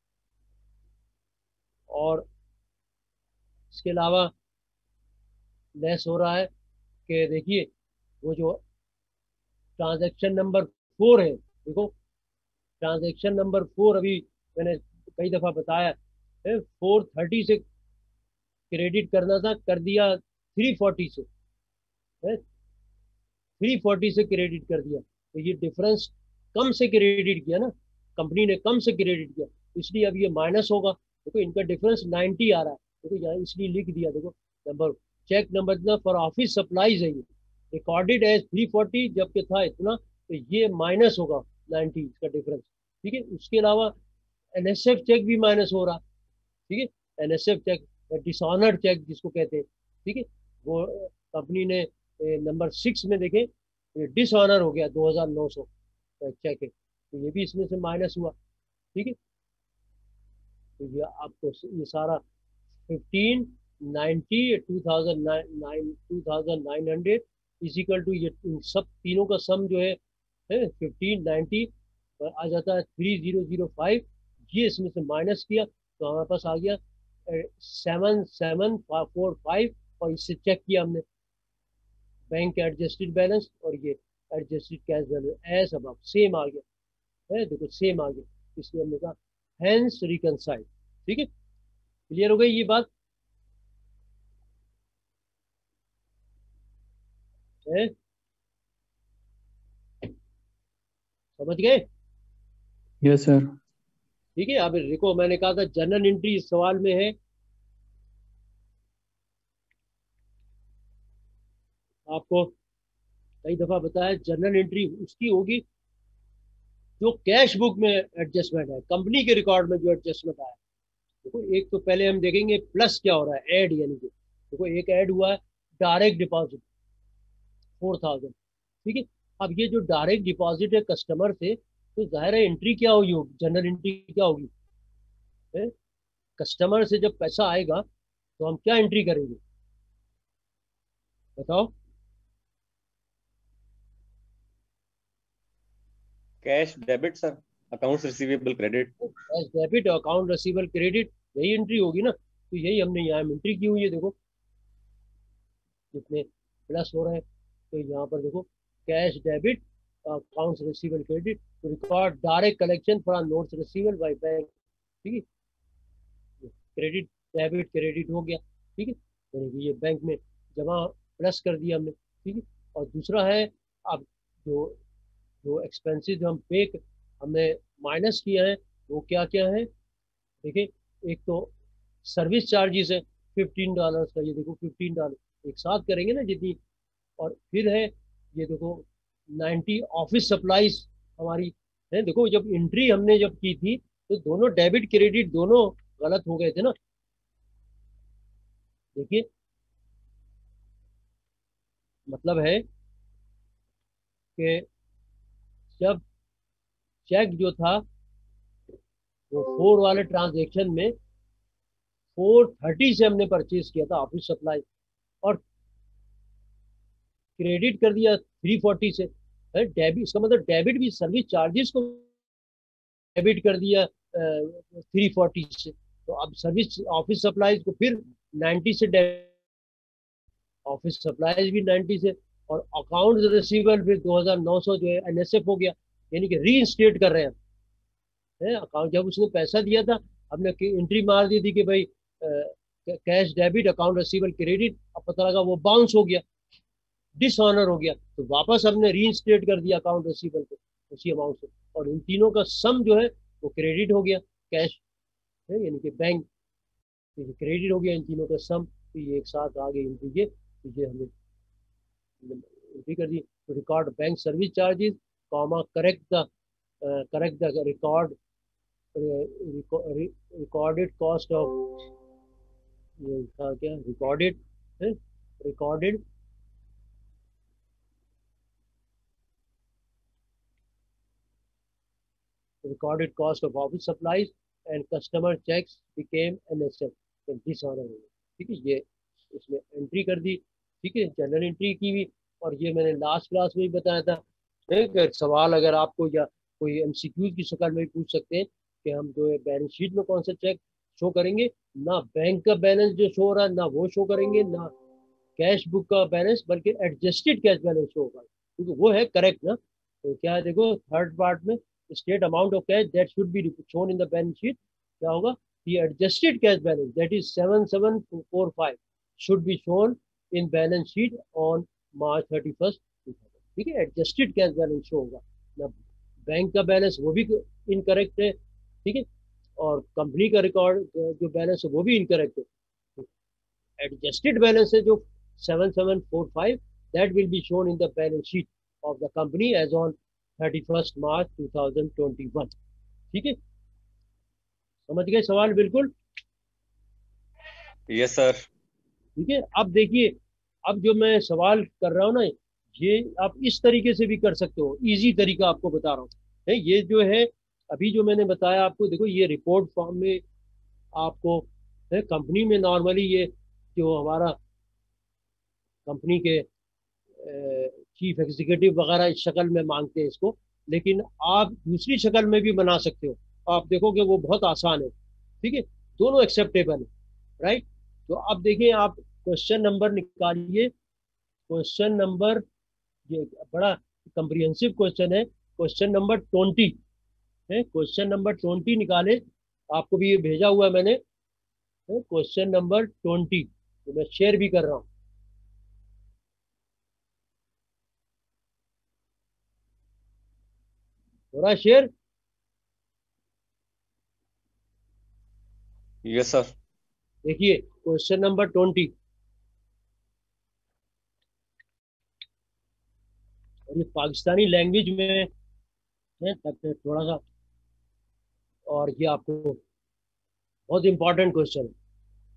और इसके अलावा लेस हो रहा है कि देखिए वो जो ट्रांजैक्शन नंबर 4 है, देखो ट्रांजैक्शन नंबर 4 अभी मैंने कई दफ़ा बताया है, 430 से क्रेडिट करना था, कर दिया 340 से, है 340 से क्रेडिट कर दिया, तो ये डिफरेंस कम से क्रेडिट किया ना, कंपनी ने कम से क्रेडिट किया, इसलिए अब ये माइनस होगा। देखो इनका डिफरेंस 90 आ रहा है, देखो यहाँ इसलिए लिख दिया, देखो नंबर, चेक नंबर इतना फॉर ऑफिस सप्लाईज है, ये रिकॉर्डेड एज 340 जबकि था इतना, तो ये माइनस होगा 90 इसका डिफरेंस। ठीक है, उसके अलावा एनएसएफ चेक भी माइनस हो रहा। ठीक है, एनएसएफ चेक, डिसऑनर्ड चेक जिसको कहते हैं, ठीक है, वो कंपनी ने नंबर 6 में देखें डिसऑनर हो गया 2900 चेक है, तो ये भी इसमें से माइनस हुआ। ठीक है, तो ये आपको ये सारा 1590 2900 इजिकल टू ये इन सब तीनों का सम जो है 1590 आ जाता है 3005। ये इसमें से माइनस किया तो हमारे पास आ गया 7745 और इससे चेक किया हमने बैंक एडजस्टेड बैलेंस और ये एडजस्टेड कैश बैलेंस ऐसा अब सेम आ गया है, देखो सेम आ गया, इसलिए हमने कहा हैंस रिकनसाइल। ठीक है, क्लियर हो गई ये बात है, समझ गए? Yes sir. ठीक है, अब देखो मैंने कहा था जर्नल एंट्री इस सवाल में है, आपको कई दफा बताया जर्नल एंट्री उसकी होगी जो कैश बुक में एडजस्टमेंट है, कंपनी के रिकॉर्ड में जो एडजस्टमेंट आया। देखो एक तो पहले हम देखेंगे प्लस क्या हो रहा है, ऐड यानी कि देखो एक ऐड हुआ है डायरेक्ट डिपॉजिट 4000। ठीक है, अब ये जो डायरेक्ट डिपॉजिट है कस्टमर से, तो जाहिर है एंट्री क्या होगी, जनरल एंट्री क्या होगी, कस्टमर से जब पैसा आएगा तो हम क्या एंट्री करेंगे बताओ? Cash debit sir, accounts receivable credit. Cash debit, account receivable credit, यही एंट्री होगी ना, तो यही हमने यहाँ एंट्री की हुई है। देखो कितने प्लस हो रहे हैं, तो यहाँ पर देखो cash debit accounts receivable credit to record direct collection for notes receivable by bank. ठीक है, क्रेडिट डेबिट क्रेडिट हो गया। ठीक है, यानी कि ये बैंक में जमा प्लस कर दिया हमने। ठीक है, और दूसरा है अब जो जो एक्सपेंसेस जो हम पे हमने माइनस किया है वो क्या क्या है, देखिए एक तो सर्विस चार्जेस है $15 का, ये देखो $15 एक साथ करेंगे ना जितनी, और फिर है ये देखो 90 ऑफिस सप्लाईज हमारी है। देखो जब एंट्री हमने जब की थी तो दोनों डेबिट क्रेडिट दोनों गलत हो गए थे ना, देखिए मतलब है कि जब चेक जो था वो 4 वाले ट्रांजेक्शन में 430 से हमने परचेज किया था ऑफिस सप्लाई, और क्रेडिट कर दिया 340 से, डेबिट इसका मतलब डेबिट भी सर्विस चार्जेस को डेबिट कर दिया 340 से, तो अब सर्विस ऑफिस सप्लाईज को फिर 90 से ऑफिस सप्लाईज भी 90 से, और अकाउंट रिसीवेबल फिर 2900 जो है एनएसएफ हो गया, यानी कि री इंस्टेट कर रहे हैं अकाउंट। जब उसने पैसा दिया था हमने एंट्री मार दी थी कि भाई cash debit account receivable credit, अब पता लगा वो बाउंस हो गया, डिसऑनर हो गया, तो वापस हमने रीइंस्टेट कर दिया अकाउंट रिसीवेबल को उसी अमाउंट से, और इन तीनों का सम जो है वो क्रेडिट हो गया कैश है, यानी कि बैंक क्रेडिट हो गया इन तीनों का सम, तो ये एक साथ आ गई एंट्री, ये तो ये हमने एंट्री कर दी। तो record bank service charges comma correct the record recorded cost of, ये था क्या रिकॉर्डेड है, recorded recorded cost of office supplies and customer checks became NSF, तो डिसऑनर हो गया। ठीक है, ये इसमें एंट्री कर दी। ठीक है, जनरल एंट्री की भी, और ये मैंने लास्ट क्लास में भी बताया था कि सवाल अगर आपको या कोई एमसीक्यू की शक्ल में भी पूछ सकते हैं कि हम जो है बैलेंस शीट में कौन सा चेक शो करेंगे, ना बैंक का बैलेंस जो शो हो रहा है ना वो शो करेंगे, ना कैश बुक का बैलेंस, बल्कि एडजस्टेड कैश बैलेंस शो होगा, क्योंकि वो है करेक्ट ना। तो क्या है देखो थर्ड पार्ट में state amount of cash that should be shown in the balance sheet, क्या होगा, the adjusted cash balance that is 7745 should be shown in balance sheet on March 31st 2000। ठीक है, एडजस्टेड कैश बैलेंस शो होगा ना, bank का balance वो भी incorrect है। ठीक है, और कंपनी का रिकॉर्ड जो बैलेंस है वो भी इनकरेक्ट है। एडजस्टेड बैलेंस है जो 7745 that will be shown in the balance sheet of the company as on 31st March 2021। ठीक है, समझ गए सवाल बिल्कुल? Yes sir. ठीक है, अब देखिए अब जो मैं सवाल कर रहा हूँ ना, ये आप इस तरीके से भी कर सकते हो, इजी तरीका आपको बता रहा हूँ है, ये जो है अभी जो मैंने बताया आपको, देखो ये रिपोर्ट फॉर्म में आपको है, कंपनी में नॉर्मली ये जो हमारा कंपनी के चीफ एग्जीक्यूटिव वगैरह इस शक्ल में मांगते हैं इसको, लेकिन आप दूसरी शक्ल में भी बना सकते हो, आप देखोगे वो बहुत आसान है। ठीक है, दोनों एक्सेप्टेबल है। राइट। तो अब देखिए आप क्वेश्चन नंबर निकालिए। क्वेश्चन नंबर, ये बड़ा कंप्रिहेंसिव क्वेश्चन है, क्वेश्चन नंबर 20 है। क्वेश्चन नंबर 20 निकाले, आपको भी ये भेजा हुआ है मैंने, क्वेश्चन नंबर 20, तो मैं शेयर भी कर रहा हूँ। थोड़ा शेयर। Yes, sir. देखिए क्वेश्चन नंबर 20, और ये पाकिस्तानी लैंग्वेज में है, तब थोड़ा सा, और ये आपको बहुत इंपॉर्टेंट क्वेश्चन है।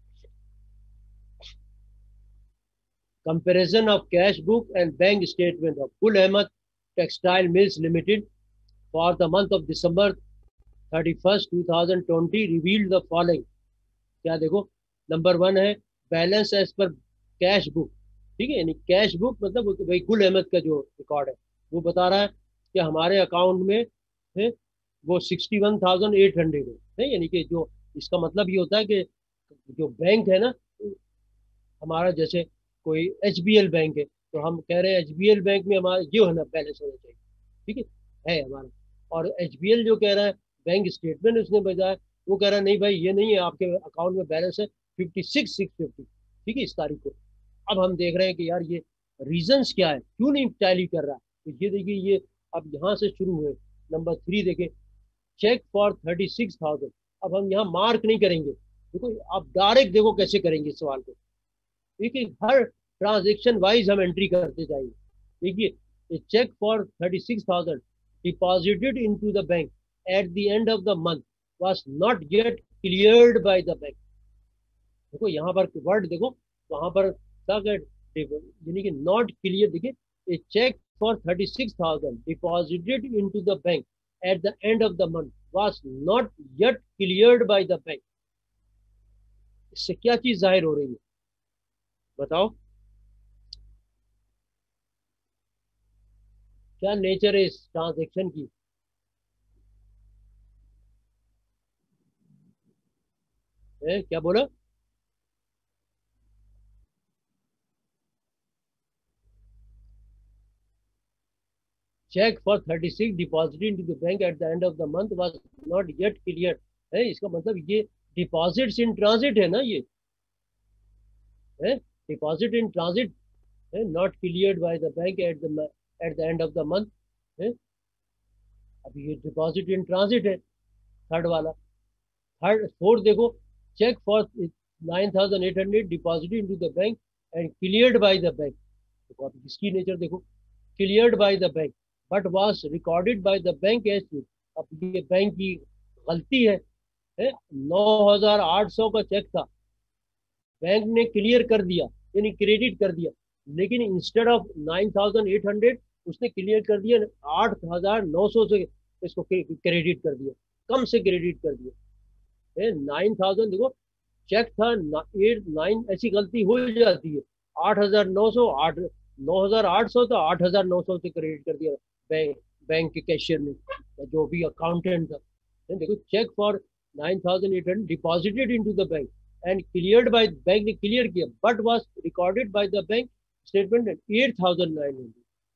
Comparison of cash book and bank statement of Gul Ahmed textile mills limited for the month of December 31st 2020 revealed the following. क्या देखो, नंबर 1 है balance as per cash book. ठीक है, यानी कैश बुक मतलब भाई गुल अहमद का जो रिकॉर्ड है वो बता रहा है कि हमारे अकाउंट में है वो 61,800 है, यानी कि जो इसका मतलब ये होता है कि जो बैंक है ना हमारा, जैसे कोई एचबीएल बैंक है, तो हम कह रहे हैं एचबीएल बैंक में हमारा ये होना बैलेंस होना चाहिए। ठीक है हमारा। और एचबीएल जो कह रहा है बैंक स्टेटमेंट उसने भेजा है, वो कह रहा है नहीं भाई ये नहीं है, आपके अकाउंट में बैलेंस है 56,650। ठीक है इस तारीख को। अब हम देख रहे हैं कि यार ये रीजंस क्या है, क्यों नहीं टैली कर रहा है। तो ये देखिए, ये अब यहाँ से शुरू हुए। नंबर 3 देखें, चेक फॉर 36,000। अब हम यहाँ मार्क नहीं करेंगे, देखो आप डायरेक्ट देखो कैसे करेंगे इस सवाल को। देखिए हर ट्रांजेक्शन वाइज हम एंट्री करते जाएंगे। देखिए cheque for 36,000 deposited into the bank at the end of the month was not yet cleared by the bank. देखो यहाँ पर वर्ड देखो, वहां पर यानी कि नॉट क्लियर। देखिए a cheque for 36,000 deposited into the bank at the end of the month was not yet cleared by the bank. इससे क्या चीज जाहिर हो रही है बताओ, क्या नेचर है इस ट्रांजेक्शन की। है क्या बोला? Cheque for 36 deposit into the bank at the end of the month was not yet clear है, इसका मतलब ये डिपॉजिट्स इन ट्रांजिट है ना, ये है डिपॉजिट इन ट्रांजिट है, not cleared by the bank at the end of the month है। अभी ये डिपॉजिट इन ट्रांजिट है, थर्ड वाला। थर्ड फोर्थ देखो, cheque for 9,800 deposit into the bank and cleared by the bank. देखो अब इसकी नेचर देखो, cleared by the bank but was recorded by the bank as. अब ये बैंक की गलती है 9,800 का चेक था, बैंक ने क्लियर कर दिया यानी क्रेडिट कर दिया, लेकिन इंस्टेड ऑफ 9,800 उसने क्लियर कर दिया 8,900 से, इसको क्रेडिट कर दिया, कम से क्रेडिट कर दिया। 9,000 देखो चेक था 8 9, ऐसी गलती हो जाती है। 8,900 9,800 तो 8,900 से क्रेडिट कर दिया बैंक के कैशियर ने, जो भी अकाउंटेंट था। देखो cheque for 9,800 deposited into the bank and cleared by bank ने क्लियर किया but was recorded by the bank statement 8,900।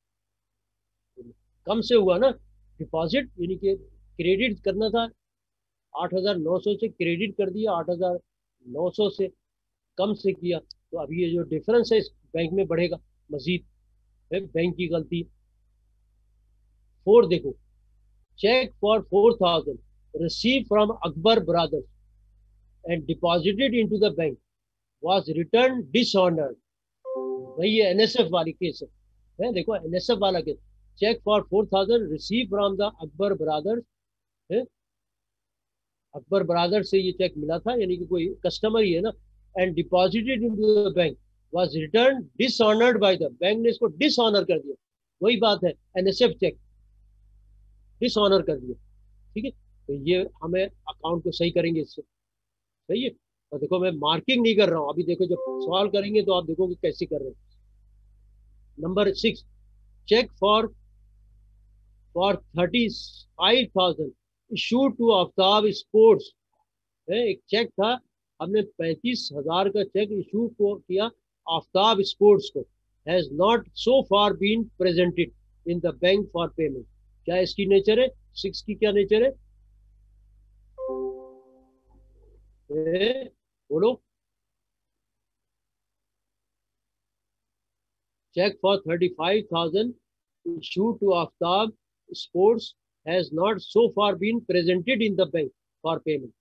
कम से हुआ ना डिपॉजिट, यानी कि क्रेडिट करना था 8,900 से, क्रेडिट कर दिया 8,900 से, कम से किया, तो अभी ये जो डिफरेंस है इस बैंक में बढ़ेगा मजीद, है बैंक की गलती। 4 देखो, cheque for 4,000 receive from Akbar brothers and deposited into the bank was return dishonoured. भाई ये एनएसएफ वाली केस है, देखो एनएसएफ वाला केस। Cheque for 4,000 receive from the Akbar brothers है, अकबर ब्रदर से ये चेक मिला था, यानी कि कोई कस्टमर ही है ना, and deposited into the bank was return dishonoured by the bank ने इसको डिसऑनर कर दिया। वही बात है, एनएसएफ चेक डिसऑनर कर दिया। ठीक है, तो ये हमें अकाउंट को सही करेंगे इससे, सही है। और देखो मैं मार्किंग नहीं कर रहा हूँ, अभी देखो जब सॉल्व करेंगे तो आप देखोगे कैसे कर रहे हैं। Number 6, cheque for 35,000 issue to Aftab sports है, एक चेक था हमने 35,000 का चेक इशू को किया आफ्ताब स्पोर्ट्स को, has not so far been presented in the bank for payment. क्या इसकी नेचर है? 6 की क्या नेचर है? बोलो। Check for 35,000 issued to Aftab Sports has not so far been presented in the bank for payment.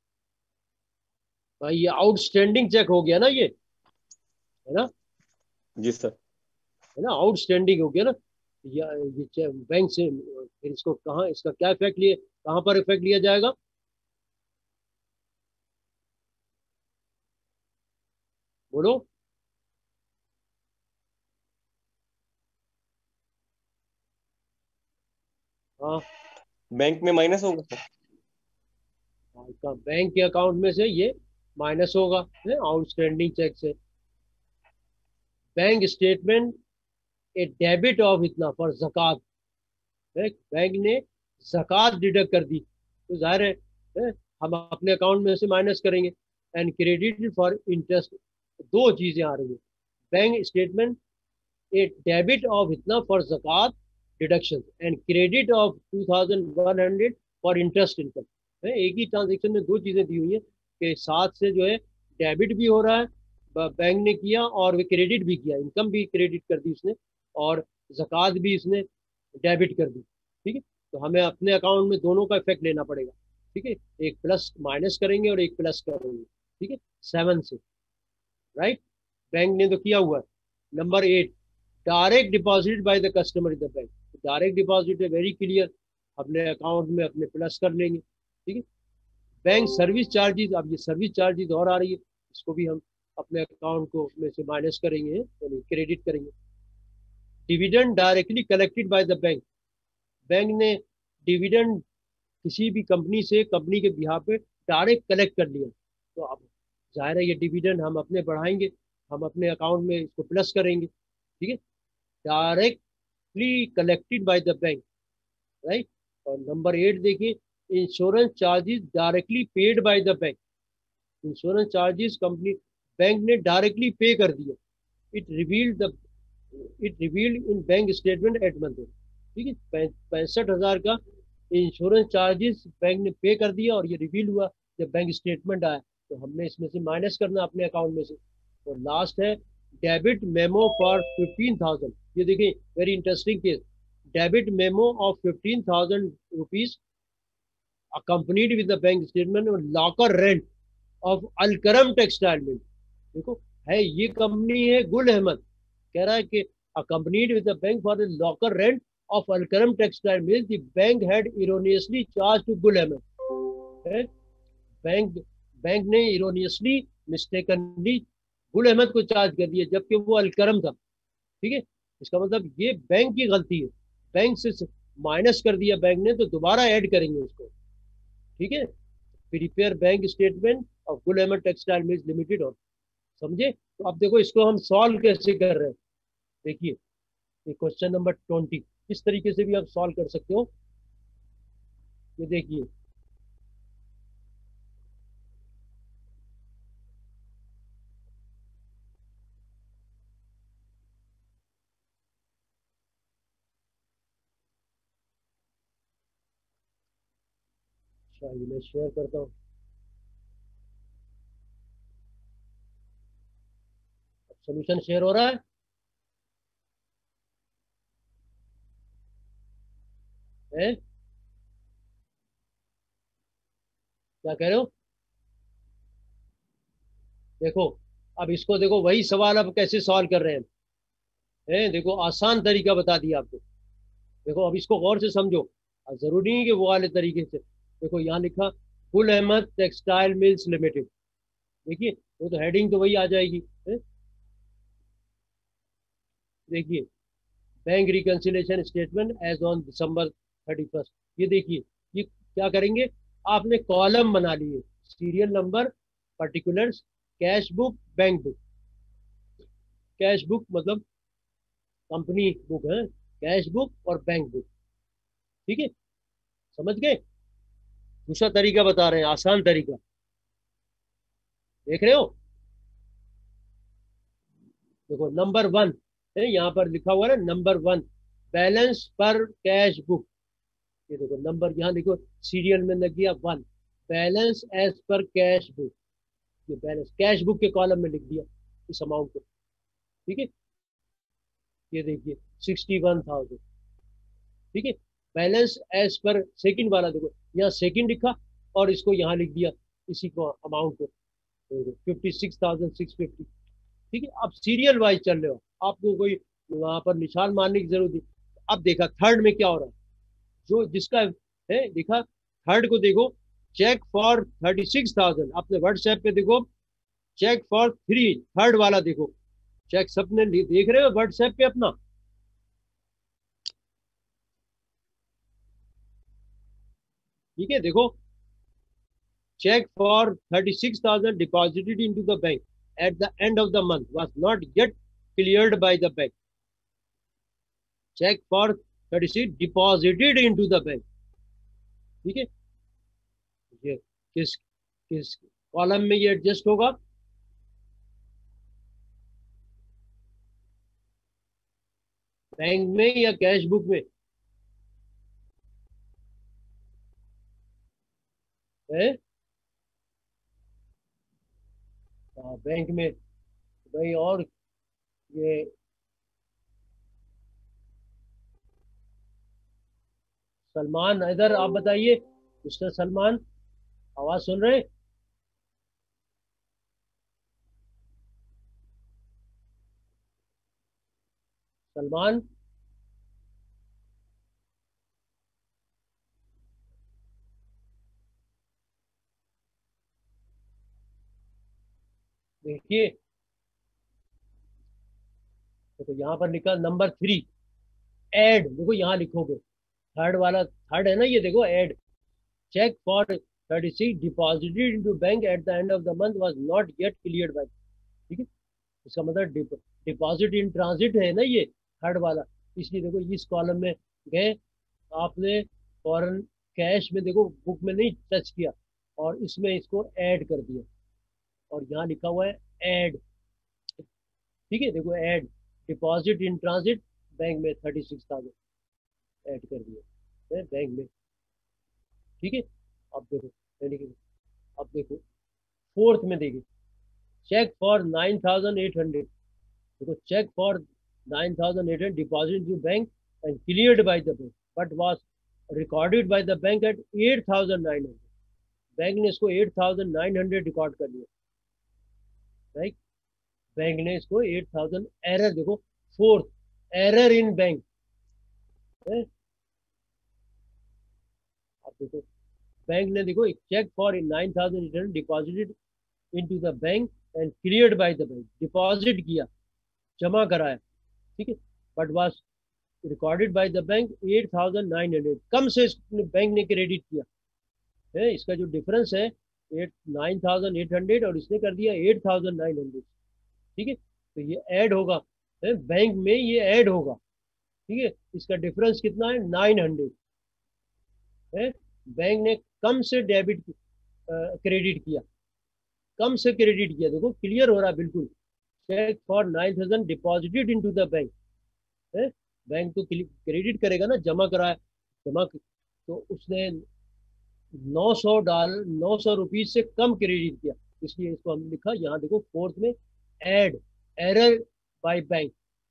भाई ये आउटस्टैंडिंग चेक हो गया ना, ये है ना? जी सर। है ना, आउटस्टैंडिंग हो गया ना। ये बैंक से फिर इसको कहाँ, इसका क्या इफेक्ट लिए, कहाँ पर इफेक्ट लिया जाएगा? बोलो। हाँ, बैंक में माइनस होगा सर। बैंक के अकाउंट में से ये माइनस होगा आउटस्टैंडिंग चेक से। Bank statement a debit of इतना फॉर जक़ात, बैंक ने जक़ात डिडक्ट कर दी तो जाहिर है हम अपने अकाउंट में से माइनस करेंगे। एंड क्रेडिट फॉर इंटरेस्ट, दो चीजें आ रही है। Bank statement a debit of इतना for zakat deduction and credit of 2,100 for interest income. एक ही ट्रांजेक्शन में दो चीजें दी हुई है कि साथ से जो है डेबिट भी हो रहा है, बैंक ने किया, और वे क्रेडिट भी किया, इनकम भी क्रेडिट कर दी उसने, और जक़ात भी इसने डेबिट कर दी। ठीक है, तो हमें अपने अकाउंट में दोनों का इफेक्ट लेना पड़ेगा। ठीक है, एक प्लस माइनस करेंगे और एक प्लस करेंगे। ठीक है, 7 से, राइट। बैंक ने तो किया हुआ है। Number 8, direct deposit by the customer in the bank. Direct deposit है वेरी क्लियर, अपने अकाउंट में अपने प्लस कर लेंगे। ठीक है, बैंक सर्विस चार्जेस, अब ये सर्विस चार्जेस और आ रही है, इसको भी हम अपने अकाउंट को में से माइनस करेंगे, यानी क्रेडिट करेंगे। Dividend directly collected by the bank, bank ने डिविडेंड किसी भी कंपनी से, कंपनी के बिहाफ पे डायरेक्ट कलेक्ट कर लिया, तो अब जाहिर है ये डिविडेंड हम अपने बढ़ाएंगे, हम अपने अकाउंट में इसको प्लस करेंगे। ठीक है, directly collected by the bank, right. और नंबर 8 देखिए, insurance charges directly paid by the bank. Insurance charges company, bank ने डायरेक्टली पे कर दिया। It revealed in bank statement at month. ठीक है, 65,000 का इंश्योरेंस चार्जेस बैंक ने पे कर दिया और ये रिवील हुआ जब बैंक स्टेटमेंट आया, तो हमने इसमें से माइनस करना अपने अकाउंट में से। और लास्ट है डेबिट मेमो फॉर 15,000। ये देखिए very interesting case, debit memo of 15,000 rupees accompanied with the bank statement और locker rent of Alkaram textile mill. देखो है, ये कंपनी है गुल अहमद, कह रहा है कि accompanied with the bank for the locker rent of Alkaram Textile Mills, the bank had erroneously charged to Gul Ahmed। Bank ने इरोनियसली, मिस्टेकनली गुल अहमद को चार्ज कर दिया जबकि वो अलकरम था। ठीक है, इसका मतलब ये बैंक की गलती है, बैंक से माइनस कर दिया बैंक ने, तो दोबारा ऐड करेंगे उसको। ठीक है, prepare bank statement of Gul Ahmed textile mills limited. और समझे? तो अब देखो इसको हम सॉल्व कैसे कर रहे हैं। देखिए क्वेश्चन नंबर 20 इस तरीके से भी आप सॉल्व कर सकते हो। ये देखिए, अच्छा ये मैं शेयर करता हूँ। सोल्यूशन शेयर हो रहा है? है? क्या कह रहे हो? देखो, अब इसको देखो, वही सवाल अब कैसे सॉल्व कर रहे हैं। देखो आसान तरीका बता दिया आपको। देखो अब इसको गौर से समझो, जरूरी नहीं कि वो वाले तरीके से। देखो यहाँ लिखा गुल अहमद टेक्सटाइल मिल्स लिमिटेड, देखिए वो तो हेडिंग तो वही आ जाएगी। देखिए bank reconciliation statement as on December 31। ये देखिए, ये क्या करेंगे, आपने कॉलम बना लिए, serial number, particulars, cash book, bank book. Cash book मतलब कंपनी बुक है, कैश बुक और बैंक बुक। ठीक है, समझ गए? दूसरा तरीका बता रहे हैं, आसान तरीका। देख रहे हो? देखो नंबर 1 है, यहाँ पर लिखा हुआ है ना, number 1 balance per cash book. ये देखो नंबर, यहाँ देखो सीरियल में लग गया 1, balance as per cash book. ये बैलेंस कैश बुक के कॉलम में लिख दिया इस अमाउंट को। ठीक है, ये देखिए 61,000। ठीक है, बैलेंस एज पर सेकंड वाला देखो, यहाँ सेकंड लिखा और इसको यहाँ लिख दिया इसी को अमाउंट को, 56,650। ठीक है, आप सीरियल वाइज चल रहे हो, आपको कोई वहां पर निशान मारने की जरूरत नहीं। अब देखा थर्ड में क्या हो रहा है, जो जिसका है देखा, थर्ड को देखो, चेक फॉर 36,000। अपने व्हाट्सएप पे देखो, चेक फॉर 3, थर्ड वाला देखो, चेक सबने देख रहे हो व्हाट्सएप पे अपना? ठीक है, देखो, check for 36,000 deposited into the bank at the end of the month was not yet cleared by the bank. Check for 36 deposited into the bank. ठीक है, ये किस किस कॉलम में ये एडजस्ट होगा? बैंक में या कैश बुक में? है बैंक में भाई। और ये सलमान, इधर आप बताइए, मिस्टर सलमान, आवाज सुन रहे? सलमान, देखिए, देखो यहाँ पर लिखा नंबर 3 ऐड, देखो यहाँ लिखोगे थर्ड वाला, थर्ड है ना ये, देखो add, check for 36 deposited into bank at the end of the month was not yet cleared by। ठीक है, इसका मतलब डिपॉजिट इन ट्रांजिट है ना ये थर्ड वाला, इसलिए देखो इस कॉलम में गए, आपने फॉरेन कैश में देखो बुक में नहीं टच किया और इसमें इसको ऐड कर दिया, और यहाँ लिखा हुआ है ऐड। ठीक है, देखो add, deposit in transit bank में 36,000 ऐड कर दिया बैंक में। ठीक है, अब देखो, यानी कि अब देखो फोर्थ में देखिए, चेक फॉर 9,800। देखो cheque for 9,800 deposit to bank and cleared by the bank but was recorded by the bank at 8,900। Bank ने इसको 8,900 रिकॉर्ड कर लिया, राइट? बैंक ने इसको 8,000 एरर, देखो फोर्थ एरर इन बैंक। अब देखो बैंक ने देखो cheque for 9,800 deposited into the bank and cleared by the bank, deposit किया, जमा कराया। ठीक है, but was recorded by the bank 8,900, कम से बैंक ने क्रेडिट किया है। इसका जो डिफरेंस है 9,800 और इसने कर दिया 8,900। ठीक है, तो ये ऐड होगा बैंक में, ये ऐड होगा। ठीक है, इसका डिफरेंस कितना है? 900 है। बैंक ने कम से डेबिट क्रेडिट किया, कम से क्रेडिट किया, देखो क्लियर हो रहा है बिल्कुल। Cheque for 9,000 deposited into the bank है, बैंक तो क्रेडिट करेगा ना, जमा कराया, तो उसने 900 रुपीज से कम क्रेडिट किया, इसलिए इसको हम लिखा यहाँ देखो फोर्थ में add, error by bank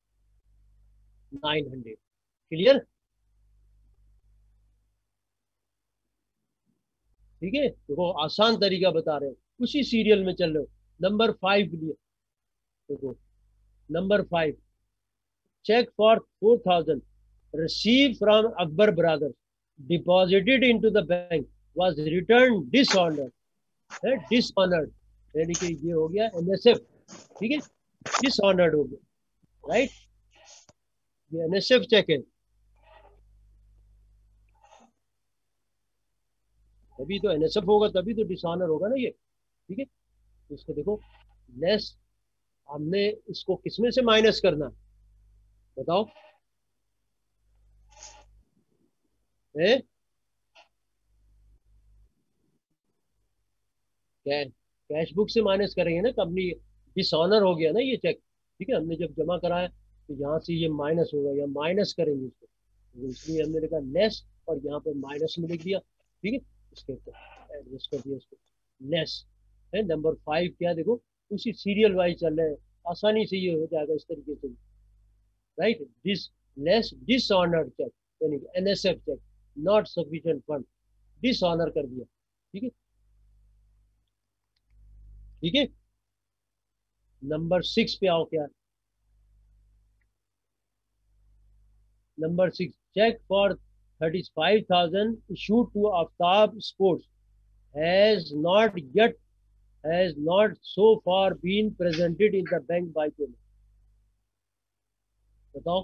900। Clear? ठीक है, देखो आसान तरीका बता रहे हो, उसी सीरियल में चल रहे हो। नंबर 5 लिए देखो, number 5, check for 4,000 received from Akbar Brothers deposited into the bank was returned dishonored है, dishonored यानी कि ये हो गया एनएसएफ। ठीक है, डिसऑनर्ड हो गया, राइट? ये एनएसएफ चेक है, तभी तो एनएसएफ होगा, तभी तो डिसऑनर होगा ना ये। ठीक है, तो इसको देखो लेस, हमने इसको किसमें से माइनस करना बताओ? है क्या है? कैश बुक से माइनस करेंगे ना, कंपनी डिसऑनर हो गया ना ये चेक, ठीक है, हमने जब जमा कराया तो यहाँ से ये माइनस होगा या माइनस करेंगे इसको, तो इसलिए हमने लिखा लेस और यहाँ पे माइनस में लिख दिया, ठीक है, इसके ऊपर एडजस्ट कर दिया इसको, लेस है। नंबर 5 क्या देखो, उसी सीरियल वाइज चल रहे हैं, आसानी से ये हो जाएगा इस तरीके से, right. This less dishonoured cheque, यानी कि NSF cheque, not sufficient fund, dishonour कर दिया, ठीक है, ठीक है। नंबर 6 पे आओ, क्या number 6, cheque for 35,000 issued to Aftab Sports has not yet has not so far been presented in the bank by payment. बताओ,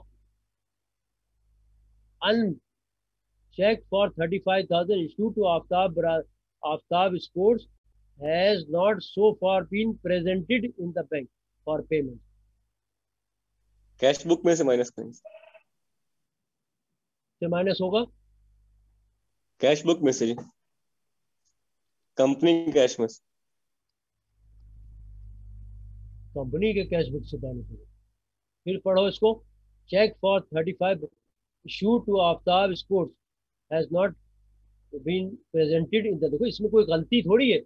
an check for 35,000 issued to Aftab Sports has not so far been presented in the bank for payment. Cash book में से minus करेंगे, से minus होगा cash book में से जी, company cash में से। कंपनी के कैश बुक से माइनस होगा। फिर पढ़ो इसको, cheque for 35 issued to Aftab sports has not been presented in the, देखो इसमें कोई गलती थोड़ी है,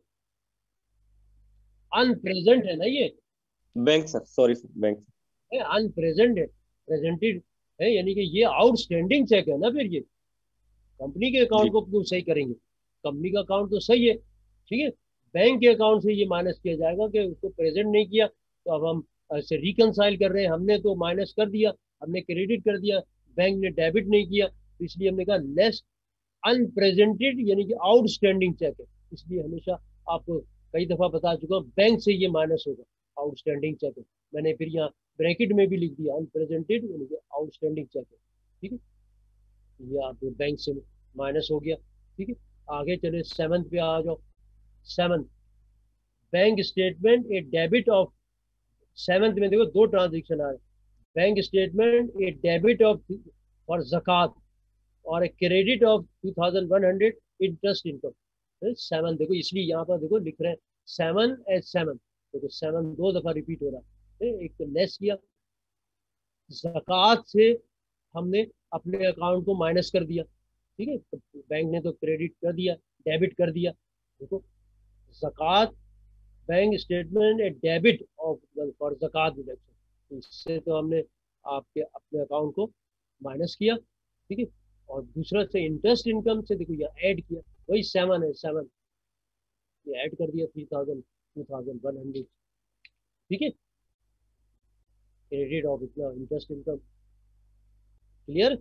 अनप्रेजेंट है ना ये, bank sir, sorry sir, bank. Unpresent है, प्रेजेंटेड है, यानी कि ये आउटस्टैंडिंग चेक है ना, फिर ये कंपनी के अकाउंट को क्यों सही करेंगे, कंपनी का अकाउंट तो सही है, ठीक है, बैंक के अकाउंट से ये माइनस किया जाएगा कि उसको प्रेजेंट नहीं किया, तो अब हम ऐसे रिकनसाइल कर रहे हैं, हमने तो माइनस कर दिया, हमने क्रेडिट कर दिया, बैंक ने डेबिट नहीं किया, तो इसलिए हमने कहा लेस अनप्रेजेंटेड, यानी कि आउटस्टैंडिंग चेक है, इसलिए हमेशा आपको कई दफा बता चुका हूँ, बैंक से ये माइनस होगा, आउटस्टैंडिंग चेक है, मैंने फिर यहाँ ब्रैकेट में भी लिख दिया अनप्रेजेंटेड, यानी कि आउटस्टैंडिंग चेक है, ठीक है, ये आप बैंक से माइनस हो गया, ठीक है। आगे चले 7th पे आ जाओ, 7th, bank statement a debit of, 7th में देखो 2 ट्रांजेक्शन आ रहे, bank statement a debit of for zakat और a credit of 2100 interest income. 7 देखो, इसलिए यहाँ पर देखो लिख रहे हैं 7 एज 7, देखो 7 2 दफा रिपीट हो रहा है, एक तो लेस किया, जक़ात से हमने अपने अकाउंट को माइनस कर दिया, ठीक है, तो बैंक ने तो क्रेडिट कर दिया, डेबिट कर दिया, देखो ज़कात, bank statement a debit of for zakat deduction, तो इससे तो हमने आपके अपने अकाउंट को माइनस किया, ठीक है, और दूसरा से इंटरेस्ट इनकम से देखो ये ऐड किया, वही 7 है, 7 ये ऐड कर दिया 2100, ठीक है, क्रेडिट ऑफ इतना इंटरेस्ट इनकम, क्लियर,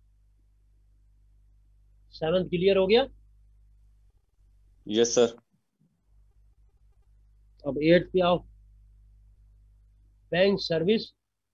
7 क्लियर हो गया। Yes sir. अब 8 पे आओ, bank service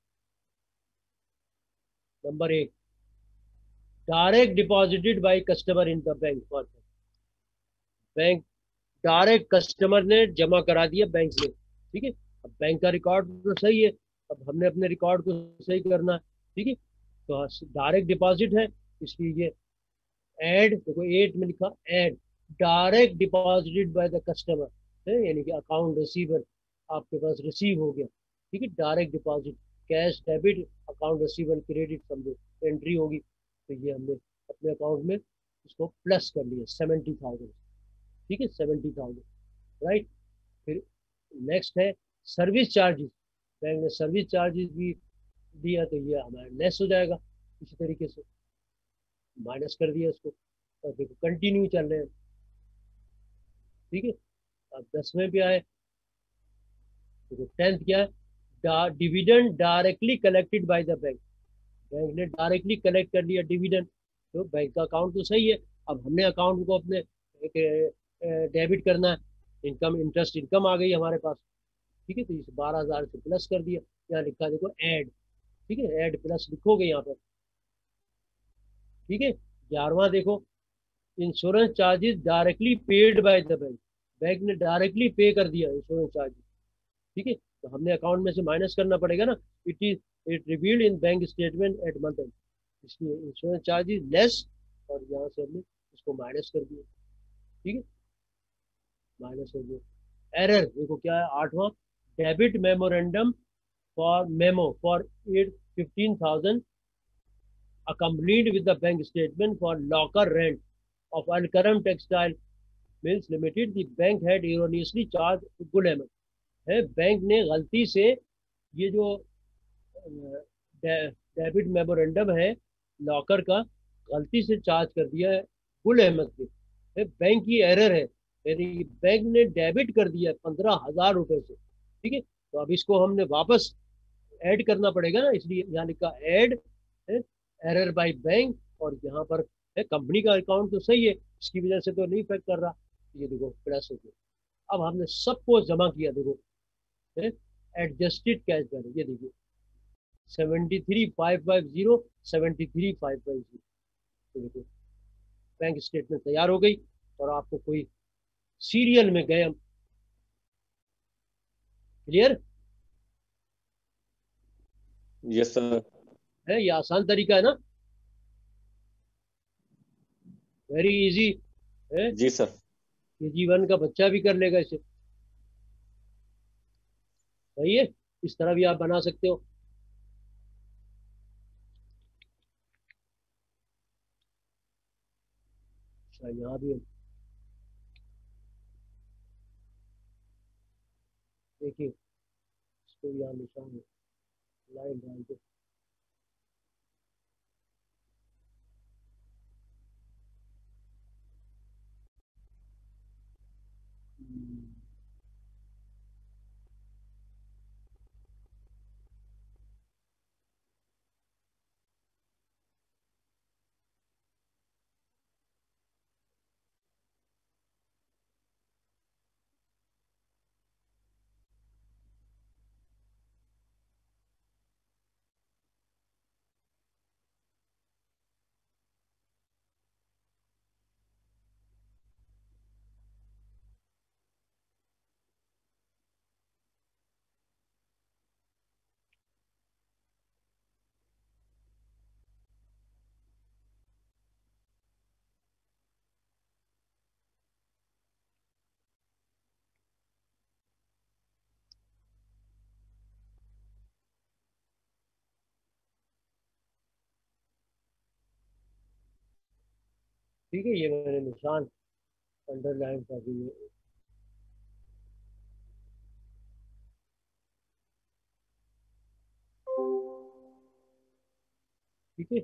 number 1, direct deposited by customer in the bank for, bank direct customer ने जमा करा दिया बैंक में, ठीक है, अब बैंक का रिकॉर्ड तो सही है, अब हमने अपने रिकॉर्ड को सही करना है, ठीक है, तो डायरेक्ट डिपॉजिट है, इसलिए ये एड, देखो 8 में लिखा add direct deposited by the customer है, यानी कि अकाउंट रिसीवर आपके पास रिसीव हो गया, ठीक है, direct deposit cash debit account receiver credit समझो एंट्री होगी, तो ये हमने अपने अकाउंट में इसको प्लस कर लिया 70,000, ठीक है, 70,000, राइट। फिर नेक्स्ट है सर्विस चार्जेस, बैंक ने सर्विस चार्जेस भी दिया, तो ये हमारा लेस हो जाएगा, इसी तरीके से माइनस कर दिया इसको, और देखो कंटिन्यू चल रहे हैं, ठीक है। अब 10वें पे आए, देखो 10th क्या है, dividend directly collected by the bank, bank ने डायरेक्टली कलेक्ट कर लिया डिविडेंड, तो बैंक का अकाउंट तो सही है, अब हमने अकाउंट को अपने डेबिट करना है, इनकम इंटरेस्ट इनकम आ गई हमारे पास, ठीक है, तो इस 12,000 से प्लस कर दिया, यहाँ लिखा देखो ऐड, ठीक है, ऐड प्लस लिखोगे यहाँ पर, ठीक है। 11वां देखो, insurance charges directly paid by the bank, bank ने डायरेक्टली पे कर दिया इंश्योरेंस चार्जेस, ठीक है, तो हमने अकाउंट में से माइनस करना पड़ेगा ना, it revealed in bank statement at month end, इसलिए इंश्योरेंस चार्जेस लेस, और यहाँ से हमने इसको माइनस कर दिया, ठीक है, माइनस हो गया, एरर देखो क्या है, आठवां, debit memorandum for memo for 15,000 accompanied with the bank statement for locker rent of Alkaram Textile Mills Limited, the bank had erroneously charged Gul Ahmed. है बैंक ने गलती से ये जो डेबिट मेमोरेंडम है लॉकर का, गलती से चार्ज कर दिया है गुल अहमद के। बैंक की एरर है, यानी बैंक ने डेबिट कर दिया 15,000 रुपए से। ठीक है, तो अब इसको हमने वापस ऐड करना पड़ेगा ना, इसलिए यहाँ लिखा ऐड एरर बाय बैंक, और यहाँ पर कंपनी का अकाउंट तो सही है, इसकी वजह से तो नहीं इफेक्ट कर रहा। ये देखो प्लस हो गया। अब हमने सबको जमा किया, देखो एडजस्टेड कैश बैलेंस, ये देखिए 73,550 73,550। तो देखो बैंक स्टेटमेंट तैयार हो गई, और आपको कोई सीरियल में गए हम। Clear yes sir. है, ये आसान तरीका है ना, वेरी इजी है। जी सर। KG1 का बच्चा भी कर लेगा इसे। सही है, इस तरह भी आप बना सकते हो। अच्छा, यहाँ भी हम देखिए, इसको यहाँ निशान है, लाइन डाल के। ठीक है, ये मैंने निशान अंडरलाइन कर दिए। ठीक है,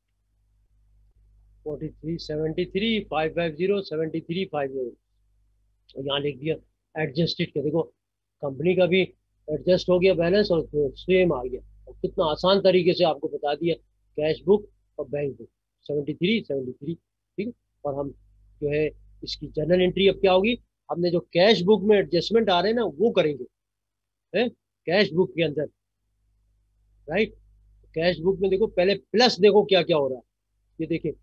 43 73,550 73,550, यहाँ लिख दिया एडजस्टेड के। देखो कंपनी का भी एडजस्ट हो गया बैलेंस, और सेम आ गया, और कितना आसान तरीके से आपको बता दिया कैश बुक और बैंक बुक 73 73। ठीक है, और हम जो है इसकी जर्नल एंट्री अब क्या होगी, हमने जो कैश बुक में एडजस्टमेंट आ रहे हैं ना वो करेंगे, है कैश बुक के अंदर। राइट, कैश बुक में देखो पहले प्लस, देखो क्या क्या हो रहा है, ये देखिए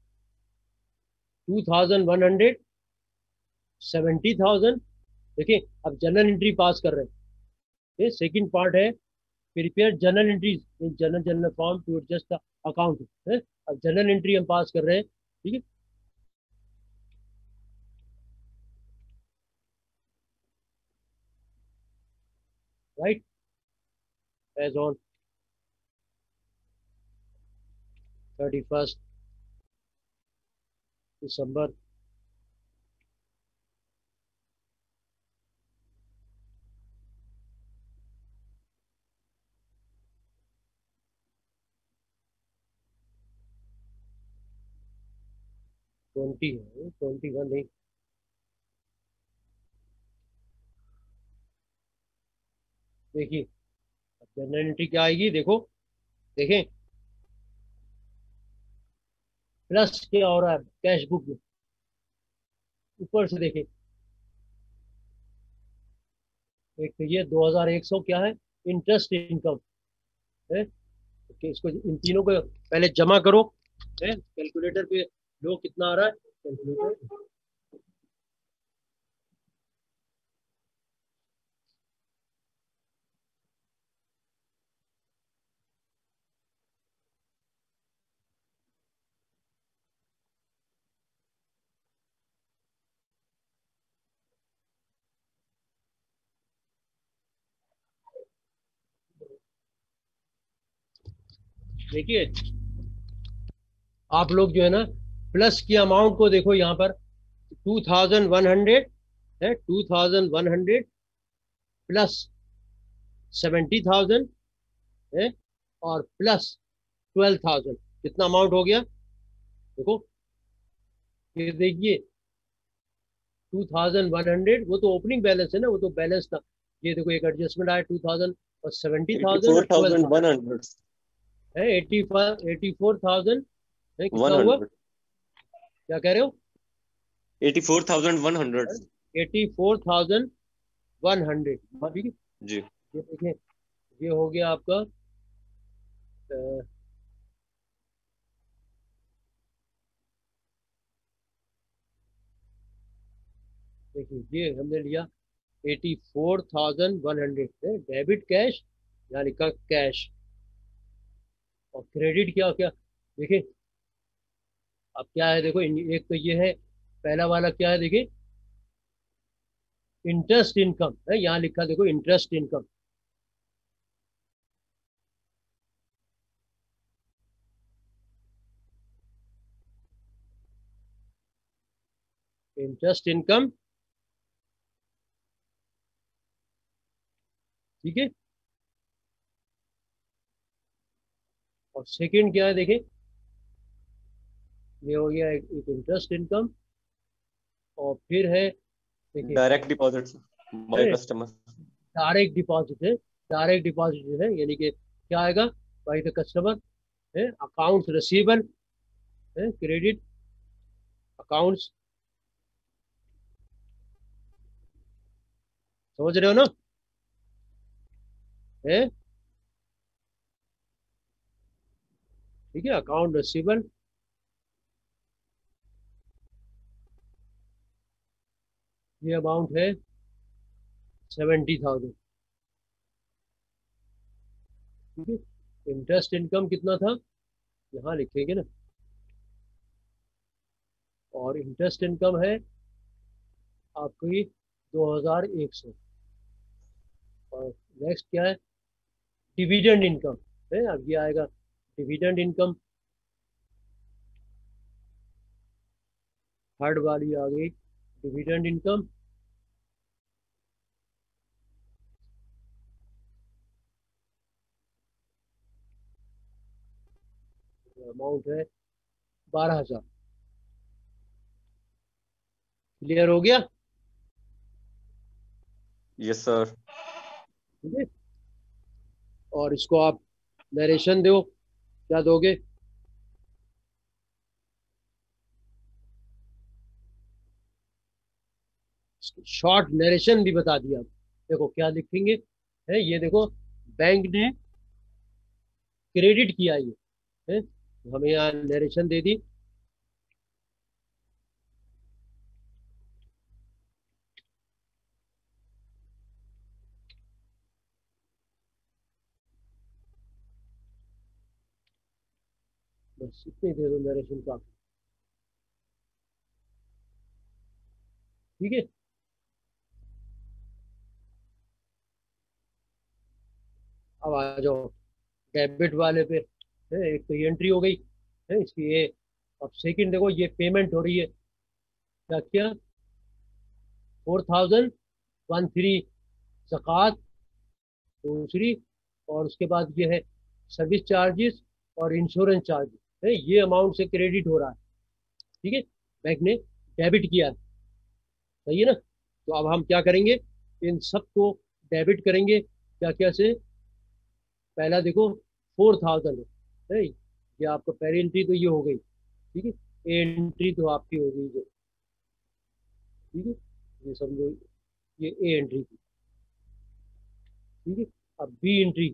2,100 70,000। देखिए अब जनरल एंट्री पास कर रहे हैं, ये सेकंड पार्ट है, prepare general entries in journal journal form to adjust the account है। अब जनरल एंट्री हम पास कर रहे हैं। ठीक है, राइट, एज ऑन 31 दिसंबर 20 है, 21 नहीं। देखिए अब जनरल एंट्री क्या आएगी, देखो देखें प्लस क्या हो रहा है कैश बुक में, ऊपर से देखें, एक तो ये 2,100 क्या है, इंटरेस्ट इनकम है। कि इसको इन तीनों को पहले जमा करो, है कैलकुलेटर पे लो कितना आ रहा है, कैलकुलेटर देखिए आप लोग जो है ना प्लस की अमाउंट को देखो यहाँ पर 2100 है, 2100 प्लस 70,000 है और प्लस 12,000, कितना अमाउंट हो गया देखो। ये देखिए 2100 वो तो ओपनिंग बैलेंस है ना, वो तो बैलेंस था। ये देखो एक एडजस्टमेंट आया 2000 और 70,000 और 12,000 84,100 है 84,000 है, कितना हुआ 100 क्या कह रहे हो 84,100 84,100, ठीक है। जी। ये देखिए ये हो गया आपका देखिए ये हमने लिया 84,100 है डेबिट कैश, यहाँ लिखा कैश। और क्रेडिट क्या क्या देखिए अब क्या है देखो, एक तो ये है पहला वाला क्या है देखिए इंटरेस्ट इनकम है, यहाँ लिखा देखो इंटरेस्ट इनकम। इंटरेस्ट इनकम, ठीक है। और सेकंड क्या है देखिए, ये हो गया एक इंटरेस्ट इनकम। और फिर है देखिए direct deposits by customer. Direct deposit है, डायरेक्ट डिपॉजिट जो है यानी कि क्या आएगा बाई द कस्टमर है। अकाउंट्स रिसीवेबल है, क्रेडिट अकाउंट्स, समझ रहे हो ना है, ठीक है। अकाउंट रिसीवेबल ये अमाउंट है 70,000, ठीक है। इंटरेस्ट इनकम कितना था यहाँ लिखेंगे ना, और इंटरेस्ट इनकम है आपकी 2,100। और नेक्स्ट क्या है डिविडेंड इनकम है, अब ये आएगा डिविडेंड इनकम, थर्ड वाली आ गई डिविडेंड इनकम। अमाउंट है 12,000, क्लियर हो गया, यस सर। ठीक है। और इसको आप नरेशन दो, क्या दोगे शॉर्ट नरेशन भी बता दिया। देखो क्या लिखेंगे है, ये देखो बैंक ने क्रेडिट किया ये है, तो हमें यहाँ नरेशन दे दी। बस इतने दे दो नरेशन का, ठीक है। अब आ जाओ डेबिट वाले पे है, एक तो ये एंट्री हो गई है इसकी ये। अब सेकंड देखो ये पेमेंट हो रही है, क्या किया 4,013 ज़कात दूसरी, और उसके बाद ये है सर्विस चार्जेस और इंश्योरेंस चार्जेस है, ये अमाउंट से क्रेडिट हो रहा है, ठीक है। बैंक ने डेबिट किया है, सही है ना। तो अब हम क्या करेंगे इन सबको डेबिट करेंगे, क्या क्या से पहला देखो 4,000 है, ये आपका पहली एंट्री तो ये हो गई, ठीक है। ए एंट्री तो आपकी हो गई जो, ठीक है, ये समझो ये ए एंट्री थी, ठीक है। अब B entry,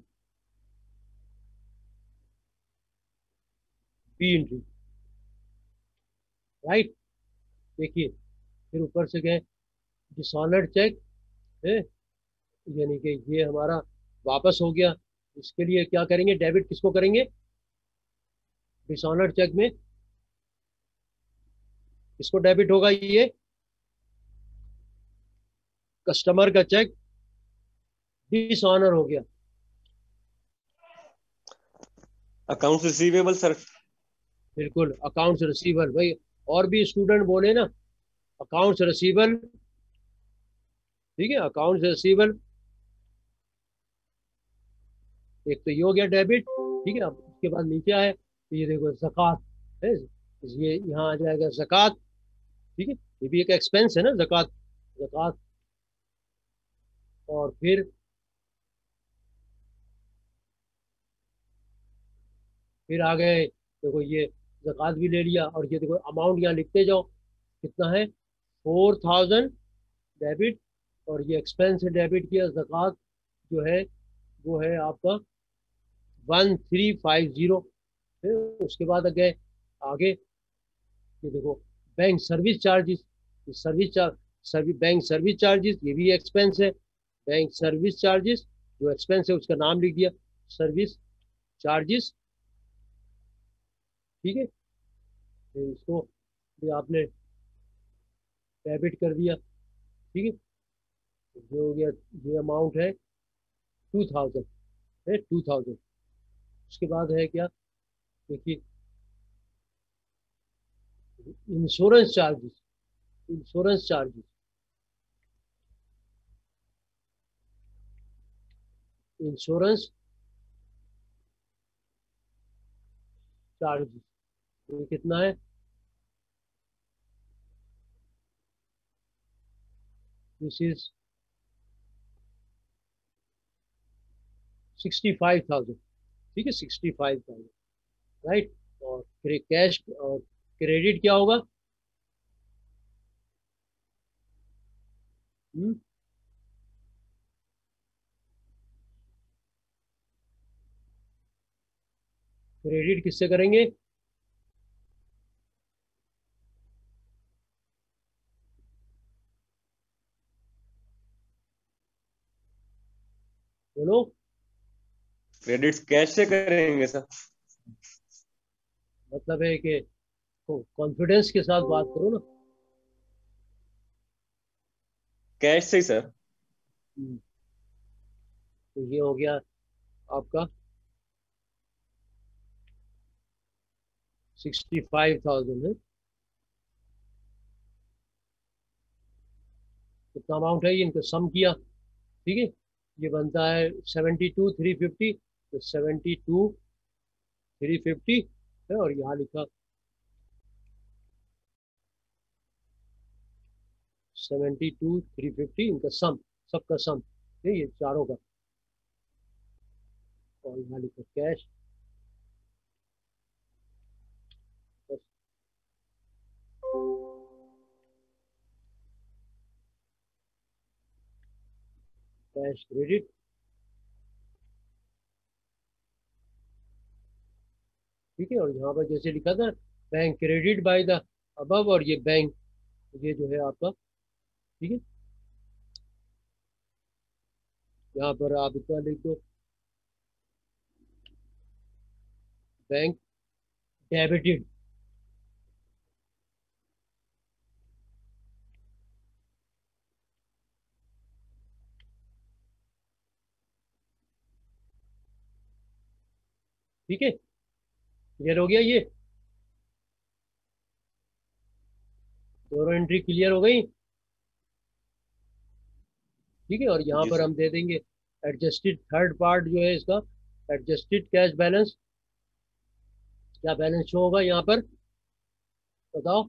B entry right, देखिए फिर ऊपर से गए डिसऑनर्ड चेक है, यानी कि ये हमारा वापस हो गया। इसके लिए क्या करेंगे डेबिट किसको करेंगे डिसऑनर्ड चेक में, किसको डेबिट होगा ये कस्टमर का चेक डिसऑनर हो गया, अकाउंट्स रिसीवेबल सर। बिल्कुल, अकाउंट्स रिसीवेबल भाई, और भी स्टूडेंट बोले ना अकाउंट्स रिसीवेबल, ठीक है, अकाउंट्स रिसीवेबल। एक तो ये हो गया डेबिट, ठीक है। अब उसके बाद नीचे आए तो ये देखो ज़कात है, ये यहाँ आ जाएगा ज़कात, ठीक है, ये भी एक एक्सपेंस है ना ज़कात, ज़कात। और फिर आ गए, देखो ये ज़कात भी ले लिया, और ये देखो अमाउंट यहाँ लिखते जाओ कितना है, 4000 डेबिट, और ये एक्सपेंस है डेबिट किया, ज़कात जो है वो है आपका 1350 है। उसके बाद गए आगे, ये देखो bank service charges, service charge, bank service charges, ये भी एक्सपेंस है, बैंक सर्विस चार्जेस, जो एक्सपेंस है उसका नाम लिख दिया सर्विस चार्जेस, ठीक है। फिर इसको भी आपने डेबिट कर दिया, ठीक है। ये हो गया, ये अमाउंट है 2000 है, 2000। उसके बाद है क्या, देखिए insurance charges, insurance charges, insurance charges, ये कितना है, दिस इज 65,000, ठीक है, 65,000, राइट। और फिर कैश और क्रेडिट क्या होगा, क्रेडिट किससे करेंगे, बोलो। क्रेडिट्स कैश से करेंगे सर। मतलब है कि कॉन्फिडेंस के साथ बात करो ना। कैश से ही सर। हम्म, तो ये हो गया आपका 65,000 है, कितना अमाउंट है ये, इनका सम किया, ठीक है, ये बनता है 72,350, तो 72,350 है, और यहाँ लिखा 72,350, इनका सम, सबका सम है ये चारों का, और यहाँ लिखा कैश, कैश क्रेडिट, ठीक है। और यहाँ पर जैसे लिखा था bank credit by the above, और ये बैंक, ये जो है आपका, ठीक है, यहाँ पर आप इतना लिख दो, बैंक डेबिटेड, ठीक है, क्लियर हो गया ये, दोनों एंट्री क्लियर हो गई, ठीक है। और यहाँ जी पर सर। हम दे देंगे एडजस्टेड थर्ड पार्ट जो है इसका, एडजस्टेड कैश बैलेंस, क्या बैलेंस शो होगा यहाँ पर, बताओ,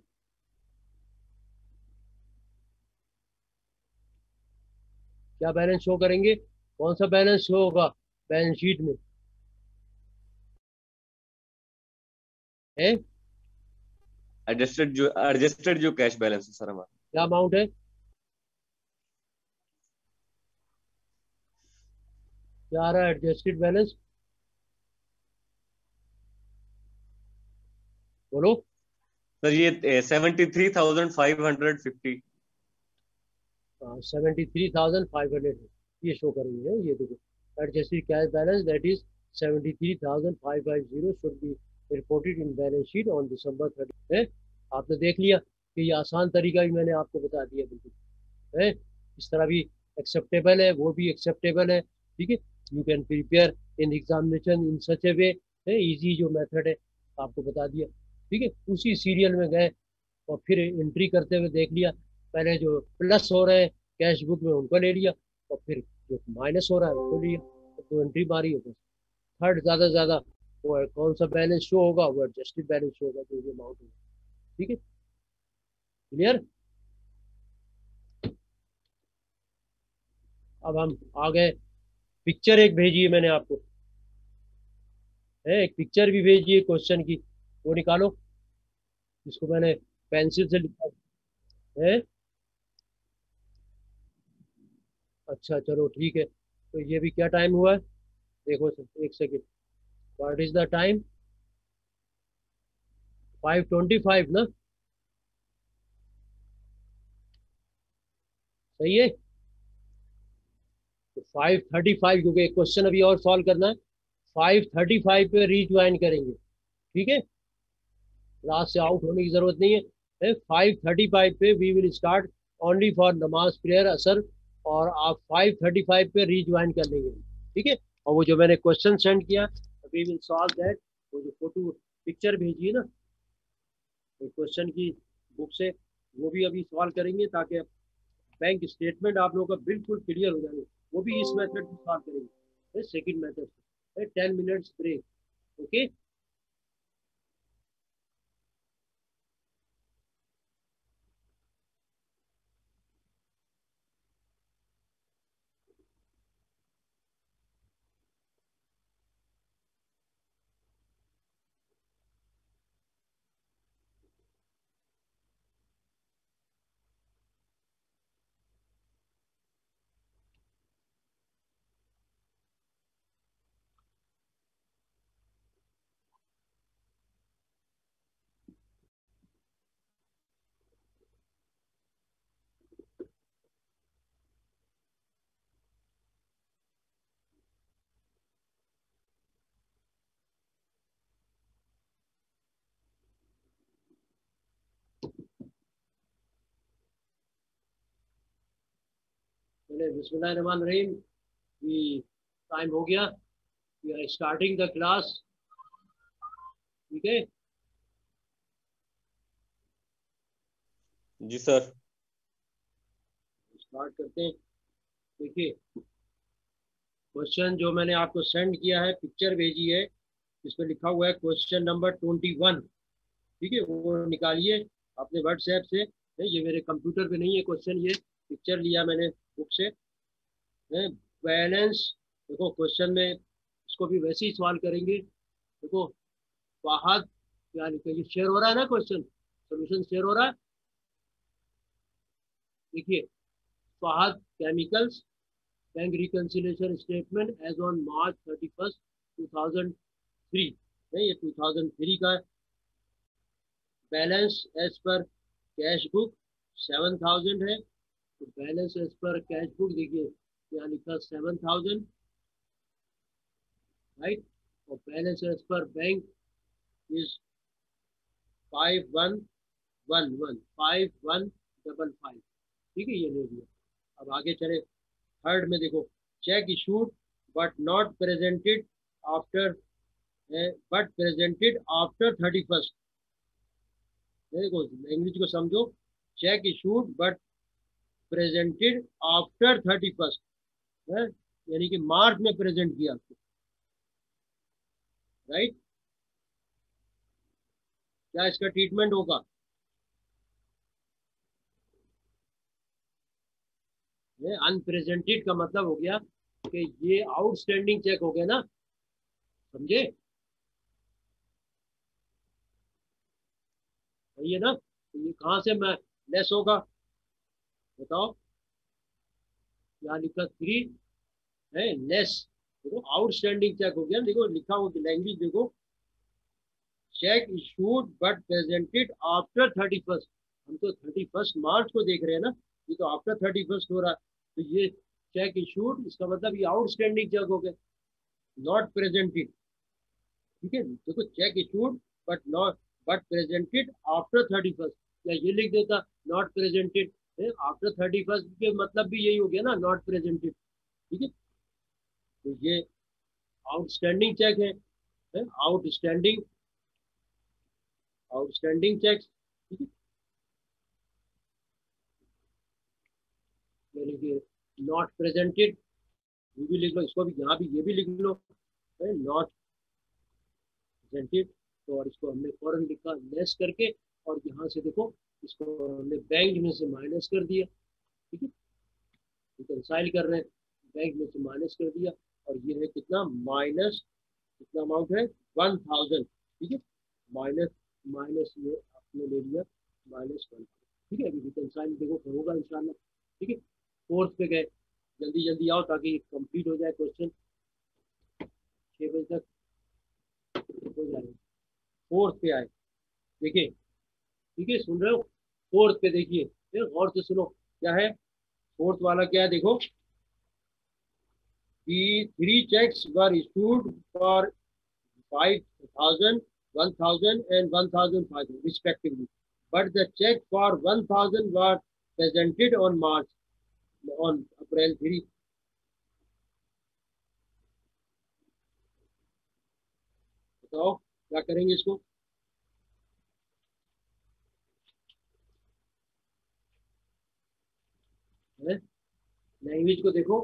क्या बैलेंस शो करेंगे, कौन सा बैलेंस शो होगा बैलेंस शीट में, है एडजस्टेड जो कैश बैलेंस है सर हमारा। क्या अमाउंट है, क्या आ रहा है एडजस्टेड बैलेंस, बोलो। सर ये 73,550। 73,500 ये शो करेंगे, ये देखो adjusted cash balance that is 73,550 should be reported in balance sheet on December 30 है। आपने देख लिया कि ये आसान तरीका भी मैंने आपको बता दिया, बिल्कुल है, इस तरह भी एक्सेप्टेबल है, वो भी एक्सेप्टेबल है, ठीक है। You can prepare in examination in such a way है, इजी जो मेथड है आपको बता दिया। ठीक है, उसी सीरियल में गए और फिर एंट्री करते हुए देख लिया, पहले जो प्लस हो रहे हैं कैश बुक में उनको ले लिया, और फिर जो माइनस हो रहा है उसको लिया, तो एंट्री मारी है बस। थर्ड ज़्यादा से ज़्यादा वो है, कौन सा बैलेंस शो होगा, वो एडजस्टेड बैलेंस शो होगा जो भी अमाउंट होगा। ठीक है, क्लियर। अब हम आ गए, पिक्चर एक भेजी है मैंने आपको, है एक पिक्चर भी भेजी है क्वेश्चन की, वो निकालो, जिसको मैंने पेंसिल से लिखा है। अच्छा चलो ठीक है, तो ये भी क्या टाइम हुआ है, देखो सर एक second, what is the time, 5:25 ना, सही है। तो 5:35, क्योंकि क्वेश्चन अभी और सॉल्व करना है, 5:35 पे रीज्वाइन करेंगे। ठीक है, क्लास से आउट होने की जरूरत नहीं है, 5:35 पे we will start only for नमाज प्रेयर असर, और आप 5:35 पे रीज्वाइन कर लेंगे। ठीक है, और वो जो मैंने क्वेश्चन सेंड किया, वी विल सॉल्व दैट, वो जो फोटो पिक्चर भेजी है ना क्वेश्चन की बुक से, वो भी अभी सॉल्व करेंगे, ताकि बैंक स्टेटमेंट आप लोगों का बिल्कुल क्लियर हो जाए। वो भी इस मेथड से सॉल्व करेंगे, सेकंड मेथड से, 10 मिनट्स ब्रेक। ओके, चलिए बिस्मिल्लाहिर्रहमानिर्रहीम, कि टाइम हो गया, we are starting the class. ठीक है, जी सर। स्टार्ट करते हैं। देखिए, क्वेश्चन जो मैंने आपको सेंड किया है, पिक्चर भेजी है, इसमें लिखा हुआ है क्वेश्चन नंबर 21। ठीक है, वो निकालिए अपने व्हाट्सएप से, ये मेरे कंप्यूटर पे नहीं है क्वेश्चन, ये पिक्चर लिया मैंने बुक से। बैलेंस, देखो क्वेश्चन में इसको भी वैसे ही सवाल करेंगे। देखो, वाहद क्या लिखा, ये शेयर हो रहा है ना क्वेश्चन, सोल्यूशन शेयर हो रहा है। देखिए, Fahad chemicals bank reconciliation statement as on March 31, 2003 है, ये 2003 का balance as per cash book 7,000 है। तो balance as per cash book देखिए यहाँ लिखा 7,000, राइट, और balance as per bank is 5111 ठीक है, ये ले लिया। अब आगे चले, थर्ड में देखो, cheque issued but not presented after, but presented after 31st। देखो लैंग्वेज को समझो, cheque issued but presented after 31st है, यानी कि मार्च में प्रेजेंट किया आपको, राइट। क्या इसका ट्रीटमेंट होगा, अनप्रेजेंटेड का मतलब हो गया कि ये आउटस्टैंडिंग चेक हो गया ना, समझे, सही है ना। तो ये कहाँ से मैं लेस होगा, बताओ, यहाँ लिखा 3 है लेस। देखो आउटस्टैंडिंग चेक हो गया, देखो लिखा हुआ लैंग्वेज देखो, cheque issued but presented after 31st। हम तो 31st मार्च को देख रहे हैं ना, ये तो आफ्टर 31st हो रहा है। तो ये चेक इशूड, इसका मतलब ये आउटस्टैंडिंग चेक हो गया, नॉट प्रेजेंटेड। ठीक है, देखो cheque issued but not, but presented after 31st, या ये लिख देता नॉट प्रेजेंटेड आफ्टर 31st, के मतलब भी यही हो गया ना, नॉट प्रेजेंटेड। ठीक है, तो ये आउटस्टैंडिंग चेक है, आउटस्टैंडिंग चेक्स, ठीक है, यानी कि नॉट प्रेजेंटेड, ये भी लिख लो, इसको भी यहाँ भी ये भी लिख लो, नॉट प्रेजेंटेड। तो और इसको हमने फौरन लिखा लेस करके, और यहाँ से देखो इसको हमने बैंक में से माइनस कर दिया, ठीक है, रिकंसाइल कर रहे हैं, बैंक में से माइनस कर दिया, और ये है कितना माइनस, कितना अमाउंट है 1000, ठीक है, माइनस माइनस ये आपने ले लिया -1, ठीक है। अभी रिकंसाइल देखो होगा इंशाल्लाह, ठीक है। फोर्थ पे गए, जल्दी जल्दी आओ ताकि कंप्लीट हो जाए क्वेश्चन, 6 बजे तक हो जाएगा। फोर्थ पे आए, देखिए, ठीक है, सुन रहे हो, फोर्थ पे देखिए, गौर से सुनो, क्या है फोर्थ वाला, क्या है देखो, the 3 checks were issued for 5,000, 1,000 and 1,500 respectively, but the check for 1,000 was presented on April 3. बताओ क्या करेंगे इसको, लैंग्वेज को देखो,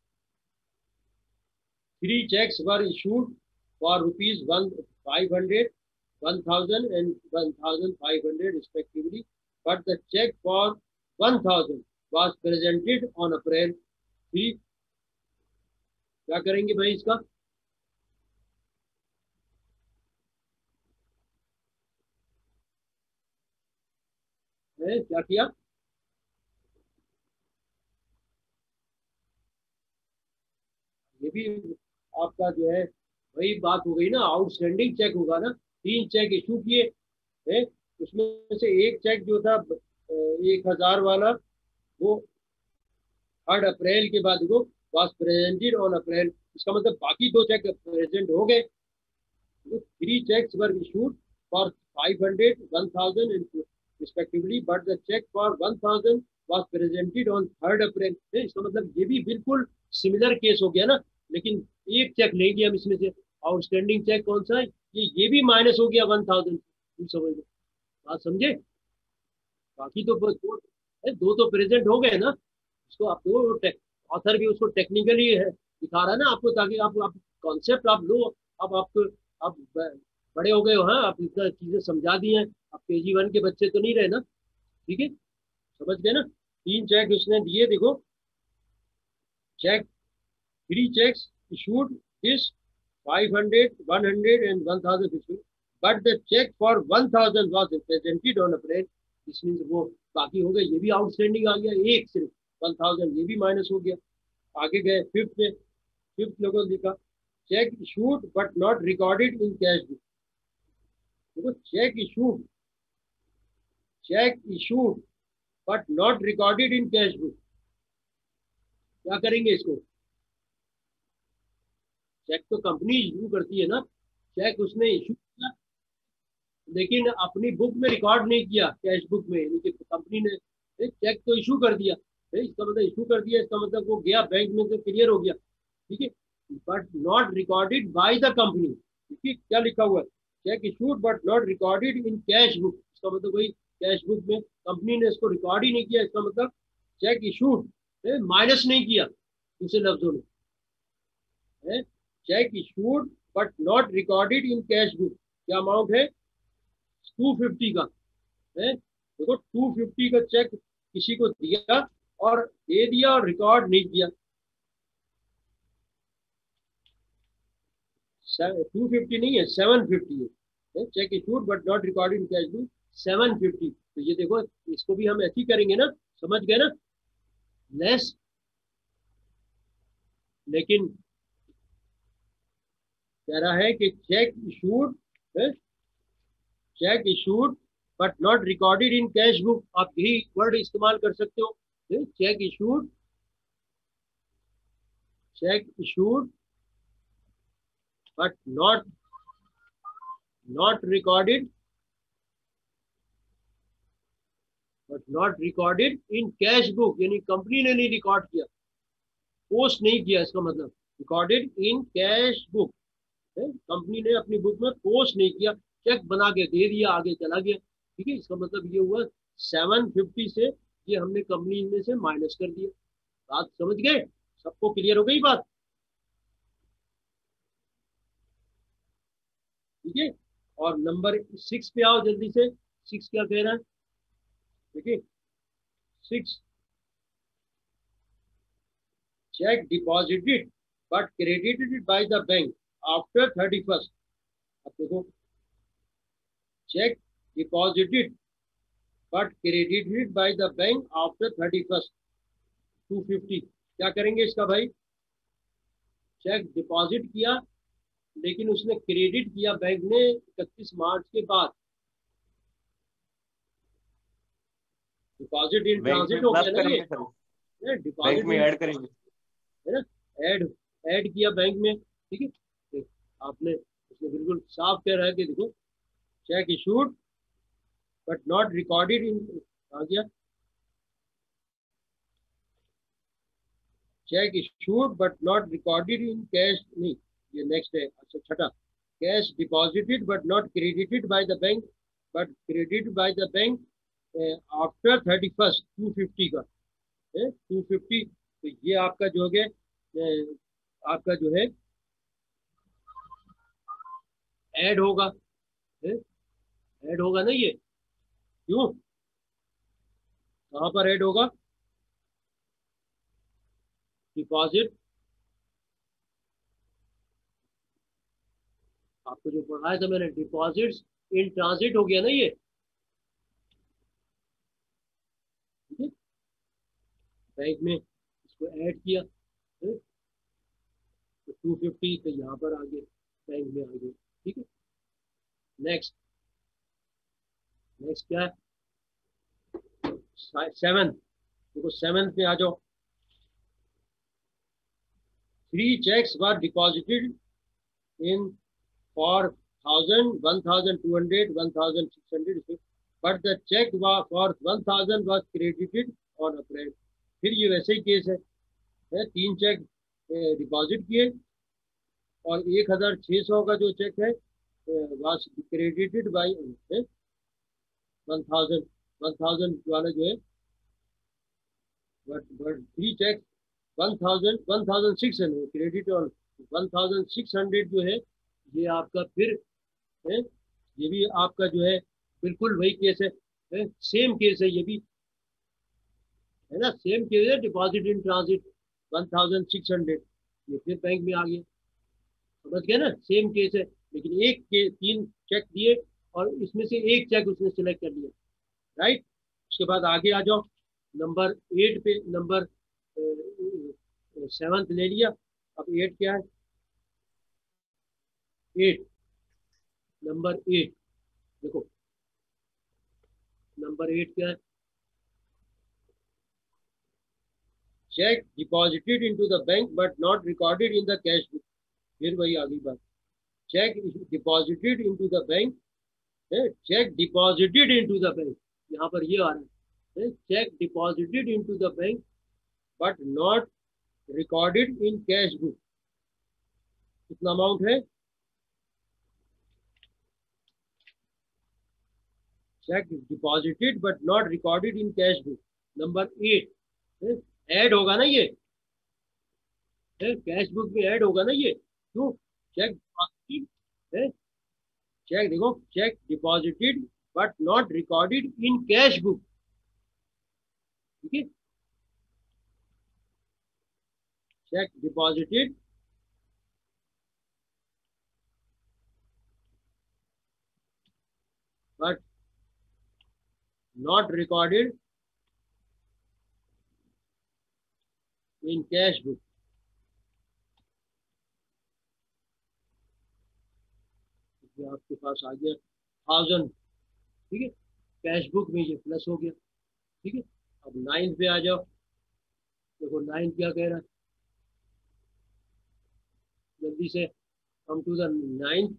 3 checks were issued for rupees 500, 1,000 and 1,500 respectively, but the check for 1,000 was presented on April 3. क्या करेंगे भाई इसका, क्या किया, ये भी आपका जो है वही बात हो गई ना, आउटस्टैंडिंग चेक होगा ना, 3 चेक इशू किए हैं, उसमें से एक चेक जो था 1,000 वाला, वो 3 अप्रैल के बाद वो वाज प्रेजेंटेड ऑन अप्रैल, इसका मतलब बाकी 2 चेक प्रेजेंट हो गए। 3 checks were issued for 500, 1,000 and respectively, but the check for 1,000 was presented on 3 अप्रैल। इसका मतलब ये भी बिल्कुल सिमिलर केस हो गया ना, लेकिन एक चेक लेंगे हम इसमें से, आउटस्टैंडिंग चेक कौन सा है, ये भी माइनस हो गया 1,000, समझ लो, बात समझे, बाकी तो दो तो प्रेजेंट हो गए ना, उसको आप दो, ऑथर भी उसको टेक्निकली दिखा रहा है ना आपको, ताकि आप कॉन्सेप्ट आप लो, अब आपको, आप बड़े हो गए हो, हाँ, आप इतना चीजें समझा दी हैं, आप KG1 के बच्चे तो नहीं रहे ना, ठीक है, समझ गए ना। 3 चेक उसने दिए, देखो, cheque 3 checks issued is 500, 100 and 1,050, but the check for 1,000 was presented on April, this means वो बाकी हो गए, ये भी आउटस्टैंडिंग आ गया, एक सिर्फ 1,000 ये भी माइनस हो गया। आगे गए फिफ्थ में, फिफ्थ लोगों ने लिखा cheque issued but not recorded in cash book, देखो cheque issued but not recorded in cash book, क्या करेंगे इसको, चेक तो कंपनी इशू करती है ना, चेक उसने इशू किया लेकिन अपनी बुक में रिकॉर्ड नहीं किया, कैश बुक में, यानी कि कंपनी ने चेक तो इशू कर दिया, इसका मतलब इशू कर दिया, इसका मतलब वो गया बैंक में से क्लियर हो गया, ठीक है, but not recorded by the company, ठीक है, क्या लिखा हुआ है, cheque issued but not recorded in cash book, इसका मतलब वही कैश बुक में कंपनी ने इसको रिकॉर्ड ही नहीं किया, इसका मतलब चेक इशूड माइनस नहीं किया, दूसरे लफ्जों में cheque issued but not recorded in cash book, क्या अमाउंट है 250 का, देखो 250 का चेक किसी को दिया और दे दिया और रिकॉर्ड नहीं किया, 250 नहीं है 750 है, cheque issued but not recorded in cash book 750, तो ये देखो इसको भी हम ऐसे ही करेंगे ना, समझ गए ना, लेस, लेकिन कह रहा है कि cheque issued but not recorded in cash book, आप यही वर्ड इस्तेमाल कर सकते हो, cheque issued but not recorded in cash book, यानी कंपनी ने नहीं रिकॉर्ड किया, पोस्ट नहीं किया, इसका मतलब recorded in cash book, company ने अपनी बुक में पोस्ट नहीं किया, चेक बना के दे दिया, आगे चला गया। ठीक है, इसका मतलब ये हुआ 750 से ये हमने कंपनी में से माइनस कर दिया। बात समझ गए? सबको क्लियर हो गई बात? ठीक है, और नंबर 6 पे आओ जल्दी से। 6 क्या कह रहा है? देखिए 6, cheque deposited but credited by the bank after 31st। अब देखो, cheque deposited but credited by the bank after 31st 250। क्या करेंगे इसका भाई? चेक डिपॉजिट किया लेकिन उसने क्रेडिट किया बैंक ने 31 मार्च के बाद। डिपॉजिट इन बैंक में ट्रांजिट हो प्लस गया ना करेंगे सर, ये बैंक डिपॉजिट में इन, ऐड करेंगे। है ना, ऐड ऐड किया बैंक में। ठीक है, आपने उसने बिल्कुल साफ कह रहा है कि देखो, cheque issued but not recorded in, आ गया cheque issued but not recorded in cash, नहीं ये नेक्स्ट है। अच्छा छठा, cash deposited but not credited by the bank but credited by the bank after 31st 250 का 250। तो ये आपका जो हो गया, आपका जो है ऐड होगा, ऐड होगा ना ये। क्यों, कहाँ पर ऐड होगा? डिपॉजिट, आपको जो पढ़ाया था मैंने, डिपॉजिट्स इन ट्रांजिट हो गया ना ये। ठीक है, बैंक में इसको ऐड किया, है? तो 250 तो यहाँ पर आ गए, बैंक में आ गए। ठीक है, नेक्स्ट, नेक्स्ट क्या है? 7, देखो 7 पे आ जाओ। 3 checks were deposited in for 1000, 1200, 1600, but the check was for 1000 was credited on April। फिर ये वैसे ही केस है 3 चेक डिपॉजिट किए और 1600 का जो चेक है वाज क्रेडिटेड बाय 1000, 1000 वाला जो है, बट 3 चेक 1000, 1600 क्रेडिट और 1600 जो है ये आपका फिर है, ये भी आपका जो है बिल्कुल वही केस है सेम केस है ये भी, है ना, सेम केस है। डिपॉजिट इन ट्रांजिट 1600, ये फिर बैंक में आ गया। समझ गए ना, सेम केस है, लेकिन एक के 3 चेक दिए और इसमें से एक चेक उसने सिलेक्ट कर लिया। राइट, उसके बाद आगे आ जाओ, नंबर 8 पे, नंबर 7 ले लिया। अब 8 क्या है? 8, नंबर 8 देखो, नंबर 8 क्या है? Cheque deposited into the bank but not recorded in the cash book. फिर वही आगे बात, cheque deposited into the bank है, cheque deposited into the bank, यहाँ पर ये आ रहा है cheque deposited into the bank but not recorded in cash book. कितना अमाउंट है? Cheque deposited but not recorded in cash book, number 8 add होगा ना ये, कैश बुक में ऐड होगा ना ये। क्यों? चेक डिपॉजिटेड है, चेक देखो, cheque deposited but not recorded in cash book. ठीक है, cheque deposited but not recorded in cash book. आपके पास आ गया 1000। ठीक है, कैश बुक में ये प्लस हो गया। ठीक है, अब 9 पे आ जाओ। देखो 9 क्या कह रहा है, जल्दी से कम टू द 9।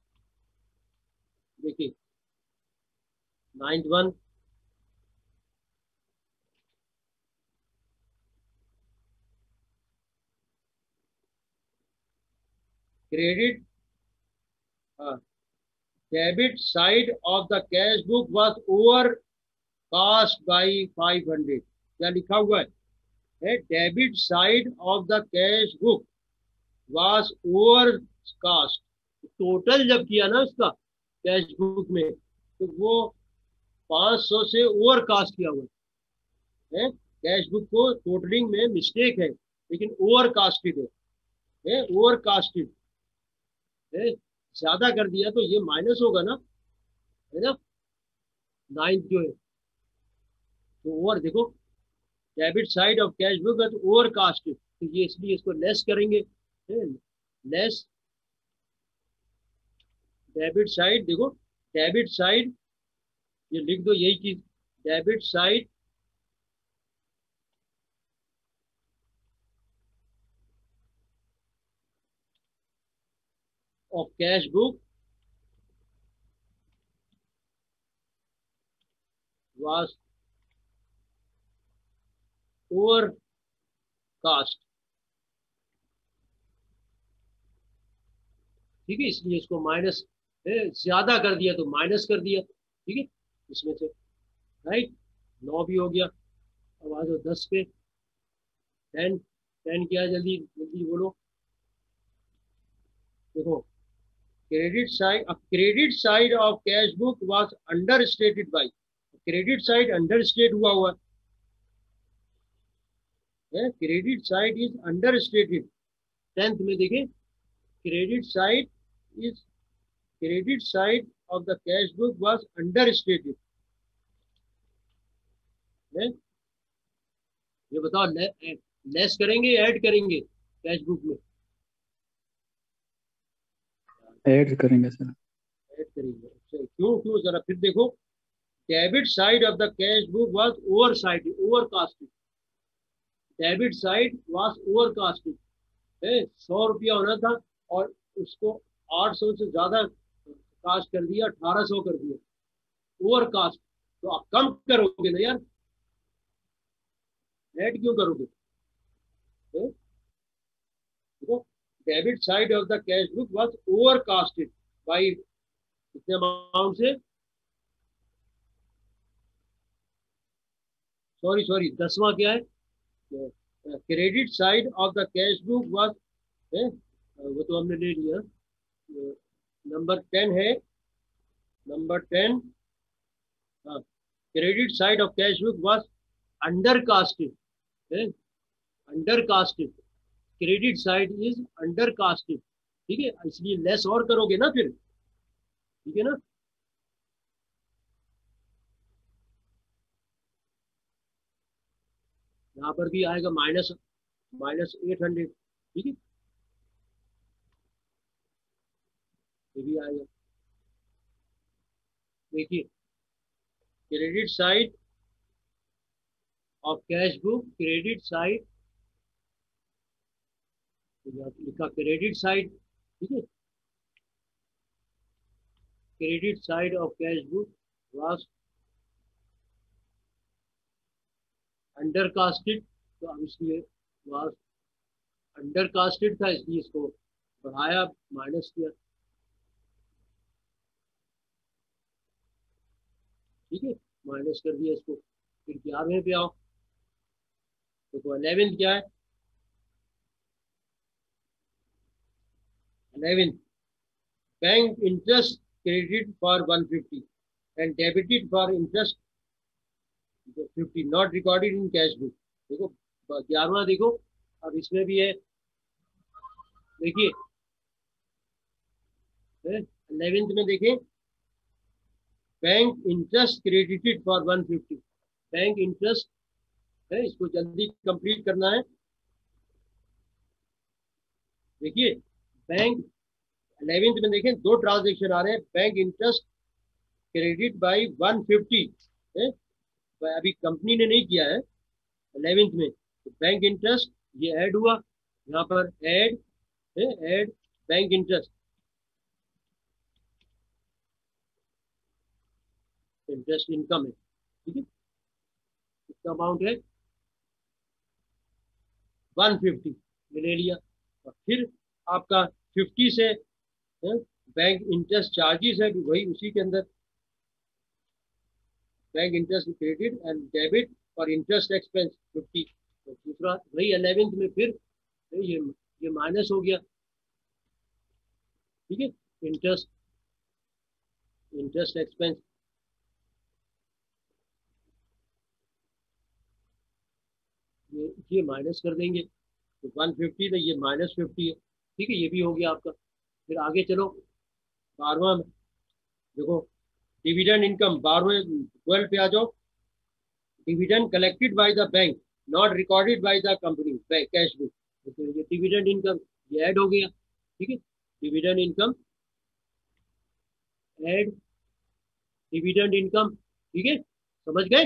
देखिए 9th one, credit debit side of the cash book was overcast by 500। क्या लिखा हुआ है? Debit side of the cash book was overcast. Total जब किया ना उसका कैश बुक में, तो वो 500 से ओवर कास्ट किया हुआ है। कैश बुक को टोटलिंग में मिस्टेक है, लेकिन ओवर कास्टेड है, ओवर कास्टेड है, ज्यादा कर दिया तो ये माइनस होगा ना, है ना, 9 जो है। तो ओवर देखो, debit side of cash book है तो ओवर कास्टेड, तो ये इसलिए इसको लेस करेंगे। लेस डेबिट साइड, देखो डेबिट साइड, ये लिख दो यही चीज, debit side of cash book was overcast. ठीक है, इसलिए इसको माइनस, ज्यादा कर दिया तो माइनस कर दिया। ठीक है, इसमें से राइट 9 भी हो गया। अब आ जाओ 10 पे। 10 10 क्या है, जल्दी जल्दी बोलो। देखो credit side of cash book was understated by, credit side understate हुआ है, credit side is understated. 10th में देखें, credit side is, credit side of the cash book was understated. ये बताओ, less करेंगे add करेंगे cash book में? Add करेंगे सर। ऐड करेंगे। अच्छा, क्यों क्यों जरा फिर देखो, debit side of the cash book was over side, over casted. Debit side was overcasted है, 100 रुपया होना था और उसको 800 से ज्यादा कास्ट कर दिया, 1800 कर दिया, ओवर कास्ट। तो आप कम करोगे ना यार, ऐड क्यों करोगे? देखो debit side of the cash book was overcasted by कितने अमाउंट से, सॉरी सॉरी 10वां क्या है, credit side of the cash book was, वो तो हमने ले लिया। नंबर 10 है, नंबर 10, हाँ, credit side of cash book was undercasted है, undercasted, credit side is undercasted. ठीक है, इसलिए लेस और करोगे ना फिर, ठीक है ना। यहाँ पर भी आएगा माइनस, -800। ठीक है, ये भी आएगा। देखिए credit side of cash book, credit side, लिखा क्रेडिट साइड। ठीक है, credit side of cash book was undercasted, तो अब इसलिए वाज अंडर कास्टेड था, इसलिए इसको बढ़ाया, माइनस किया। ठीक है, माइनस कर दिया इसको। फिर 11वें पे आओ, देखो 11th क्या है, 11th, bank interest credit for 150 and debited for interest 50 not recorded in cash book. देखो 11वां देखो, अब इसमें भी है, देखिए 11th में देखें, bank interest credited for 150, bank interest है, इसको जल्दी कंप्लीट करना है। देखिए बैंक 11th में देखें, दो ट्रांजेक्शन आ रहे हैं, बैंक इंटरेस्ट क्रेडिट बाई 150 है, अभी कंपनी ने नहीं किया है 11th में, तो बैंक इंटरेस्ट ये ऐड हुआ, यहाँ पर ऐड है, add bank interest, interest income है। ठीक है, कितना अमाउंट है, 150 ले लिया। और फिर आपका 50 से बैंक इंटरेस्ट चार्जेस है वही उसी के अंदर, bank interest credit and debit और इंटरेस्ट एक्सपेंस 50। तो दूसरा वही 11th में फिर ये माइनस हो गया, ठीक है। इंटरेस्ट इंटरेस्ट एक्सपेंस ये माइनस कर देंगे, तो 150 तो ये -50 है, ठीक है। ये भी हो गया आपका। फिर आगे चलो 12वां में देखो, डिविडेंड इनकम 12वें 12 पे आ जाओ। Dividend collected by the bank not recorded by the company cash book, तो ये डिविडेंड इनकम ये ऐड हो गया, ठीक है। Dividend income add dividend income, ठीक है, समझ गए।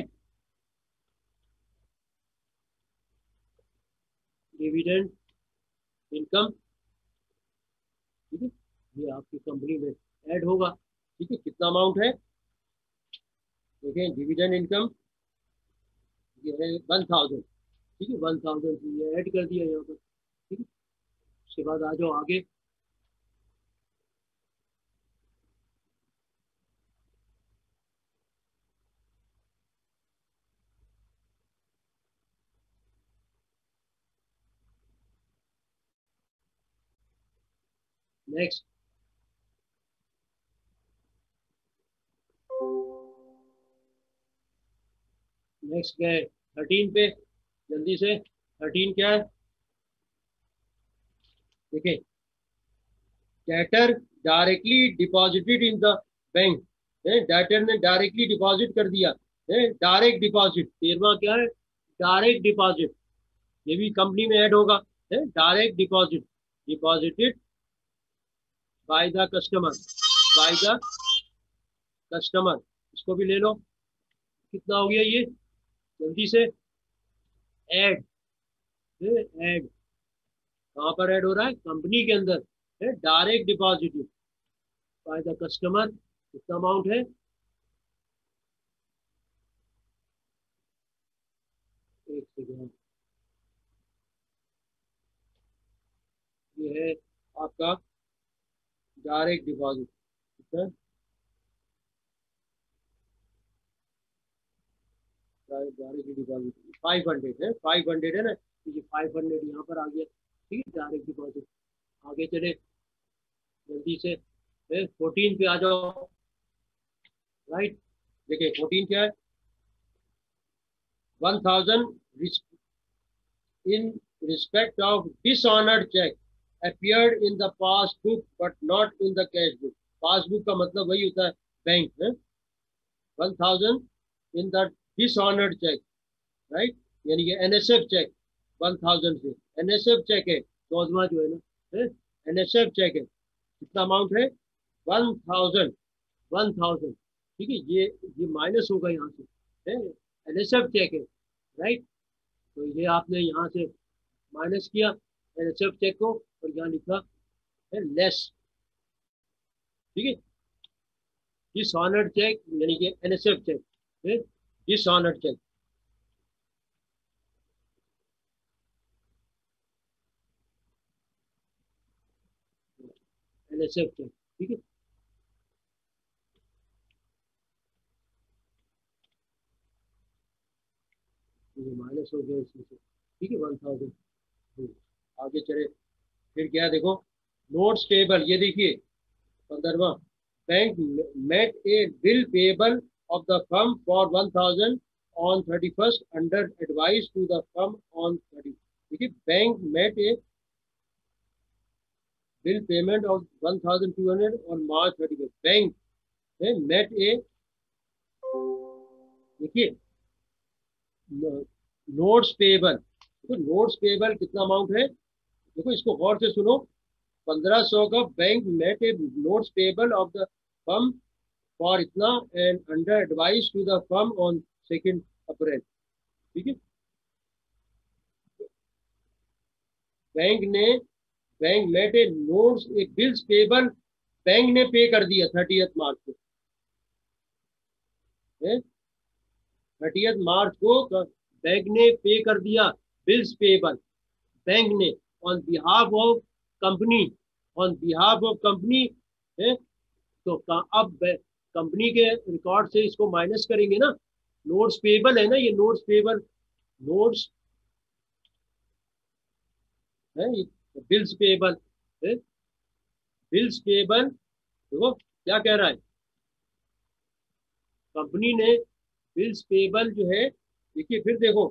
डिविडेंड इनकम, ठीक है, ये आपकी कंपनी में ऐड होगा, ठीक है। कितना अमाउंट है देखें, डिविडेंड इनकम ये है 1000, ठीक है। 1000 ये ऐड कर दिया यहाँ पर, ठीक है। उसके बाद आ जाओ आगे, नेक्स्ट नेक्स्ट क्या है 13 पे, जल्दी से 13 क्या है देखिए, debtor directly deposited in the bank, debtor ने डायरेक्टली डिपॉजिट कर दिया, डायरेक्ट डिपॉजिट। 13वां क्या है, डायरेक्ट डिपॉजिट, ये भी कंपनी में ऐड होगा, direct deposit, deposited by the customer, by the customer, इसको भी ले लो। कितना हो गया ये, जल्दी से ऐड, ऐड कहाँ पर ऐड हो रहा है, कंपनी के अंदर, direct deposit by the customer, कितना अमाउंट है, एक सेकेंड, ये है आपका डायरेक्ट डिपॉजिट, कितना, डायरेक्ट डिपॉजिट 500 है, 500 है ना, तो ये 500 यहाँ पर आ गया, ठीक है, डायरेक्ट डिपॉजिट। आगे चले जल्दी से 14 पे आ जाओ, राइट। देखिए 14 क्या है, 1000 in respect of dishonored check appeared in the passbook but not in the cash book। Passbook का मतलब वही होता है बैंक है। 1000 in the dishonored check, right, यानी कि एनएसएफ चेक 1000 से, एनएसएफ चेक है 14वां जो है ना, एनएसएफ चेक है, कितना अमाउंट है 1000, 1000, ठीक है। ये माइनस होगा यहाँ से, एनएसएफ चेक है, राइट। तो ये आपने यहाँ से माइनस किया एनएसएफ चेक को और यहाँ लिखा है लेस, ठीक है। डिसऑनर्ड चेक यानी कि NSF cheque, dishonoured cheque, NSF cheque, ठीक है। ये माइनस हो गया इसमें से, ठीक है 1000। आगे चले फिर क्या देखो, नोट्स पेबल, ये देखिए 15वां, bank met a bill payable of the firm for 1000 on 31st under advice to the firm on 30, ठीक है। Bank met a bill payment of 1200 on March 31st, bank met a, देखिए notes payable, तो notes payable कितना amount है देखो, इसको गौर से सुनो, 1500 का bank met a notes payable of the firm for इतना and under advice to the firm on 2 April, ठीक है। Bank met a notes a bills payable, bank ने पे कर दिया 30 मार्च को, 30 मार्च को बैंक ने पे कर दिया बिल्स पेबल, बैंक ने on behalf of company, on behalf of company है। तो अब कंपनी के रिकॉर्ड से इसको माइनस करेंगे ना। नोट्स पेबल है ना, ये नोट्स पेबल, नोट्स है, बिल्स पेबल है, बिल्स पेबल। देखो क्या कह रहा है कंपनी ने, बिल्स पेबल जो है, देखिए फिर देखो,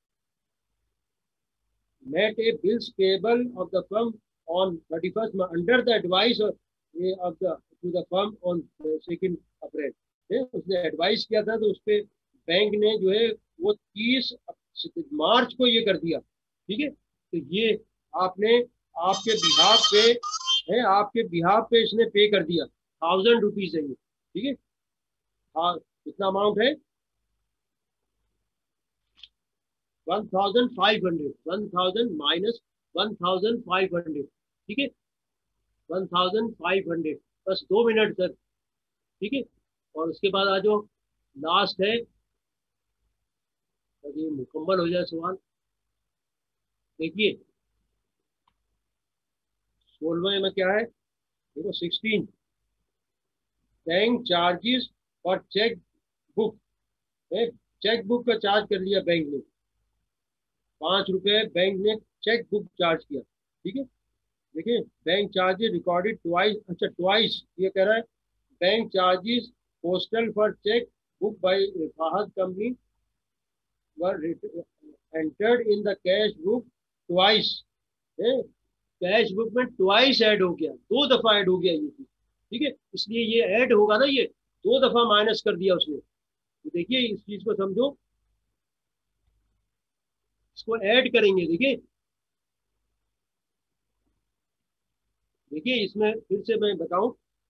met a bills payable of the firm on 31st under the advice of the to the firm on 2nd अप्रैल। उसने एडवाइस किया था तो उस पे बैंक ने जो है वो 30 मार्च को ये कर दिया। ठीक है, तो ये आपने आपके बिहाफ पे है, आपके बिहाफ पे इसने पे कर दिया। 1000 रुपीज है ये। ठीक है, हाँ, कितना अमाउंट है? 1500, 1000 माइनस 1500। ठीक है, 1500। बस 2 मिनट सर। ठीक है, और उसके बाद आ जाओ, लास्ट है, ये मुकम्मल हो जाए सवाल। देखिए 16वें में क्या है, देखो 16, bank charges for cheque book है। चेक बुक का चार्ज कर लिया बैंक ने, 5 रुपए बैंक ने चेक बुक चार्ज किया। ठीक है, देखिए बैंक चार्जेस रिकॉर्डेड ट्वाइस, अच्छा ट्वाइस ये कह रहा है, bank charges postal for cheque booked by Fahad company were entered in the cash book twice। Cash book में ट्वाइस ऐड हो गया, 2 दफा ऐड हो गया ये चीज। ठीक है, इसलिए ये ऐड होगा ना, ये 2 दफा माइनस कर दिया उसने। तो देखिए इस चीज को समझो, इसको ऐड करेंगे। देखिए, देखिए इसमें फिर से मैं बताऊं,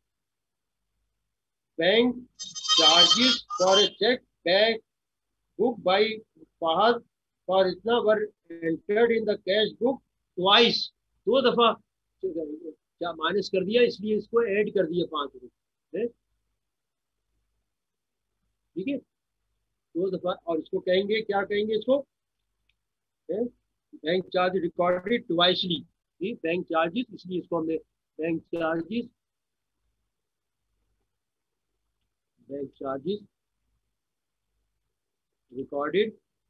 bank charges for a cheque bank book by Fahad for इतना were entered in the cash book twice, 2 दफा क्या माइनस कर दिया, इसलिए इसको ऐड कर दिया 5 रुपए। ठीक है, 2 दफा, और इसको कहेंगे, क्या कहेंगे इसको, bank charge recorded twicely. Bank charges, इसलिए इसको हमने bank charges, bank charges recorded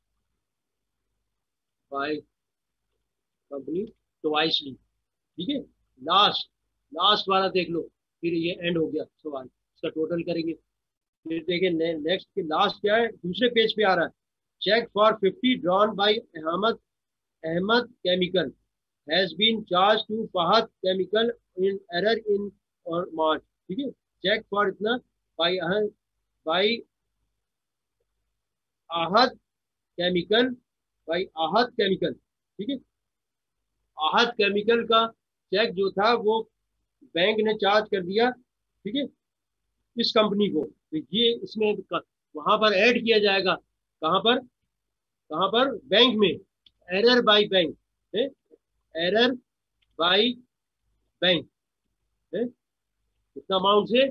by company twicely. ठीक है, लास्ट, लास्ट वाला देख लो, फिर ये एंड हो गया सवाल, इसका टोटल करेंगे। फिर देखिए नेक्स्ट के लास्ट क्या है, दूसरे पेज पे आ रहा है, cheque for 50 drawn by Ahmad, Ahmad chemical has been charge to Fahad chemical in error in और मार्च। ठीक है, चेक फॉर इतना by by Ahad chemical, by Ahad chemical. ठीक है, आहद केमिकल का चेक जो था वो बैंक ने चार्ज कर दिया। ठीक है, इस कंपनी को, तो ये इसमें वहां पर ऐड किया जाएगा, कहां पर, कहां पर, बैंक में, एरर बाय बैंक है, एरर बाय बैंक है, कितना अमाउंट से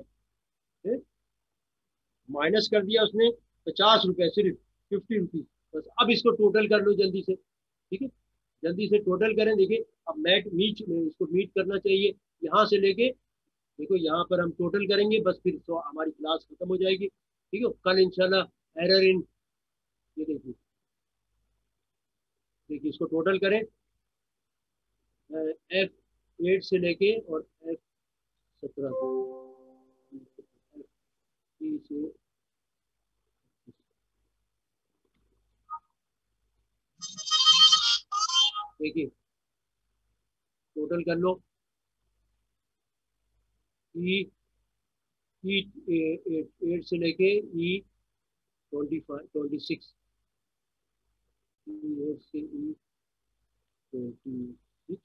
माइनस कर दिया उसने, 50 रुपए, सिर्फ 50 रुपीज। बस अब इसको टोटल कर लो जल्दी से। ठीक है, जल्दी से टोटल करें। देखिए अब मैट मीट इसको मीट करना चाहिए यहाँ से लेके, देखो यहाँ पर हम टोटल करेंगे, बस फिर तो हमारी क्लास खत्म हो जाएगी। ठीक है, कल इंशाल्लाह एरर इन, ये देखिए, देखिए इसको टोटल करें, F8 से लेके और F17 से, देखिए टोटल कर लो, ई ई 8 से लेके E 25 26, E8 से E 26,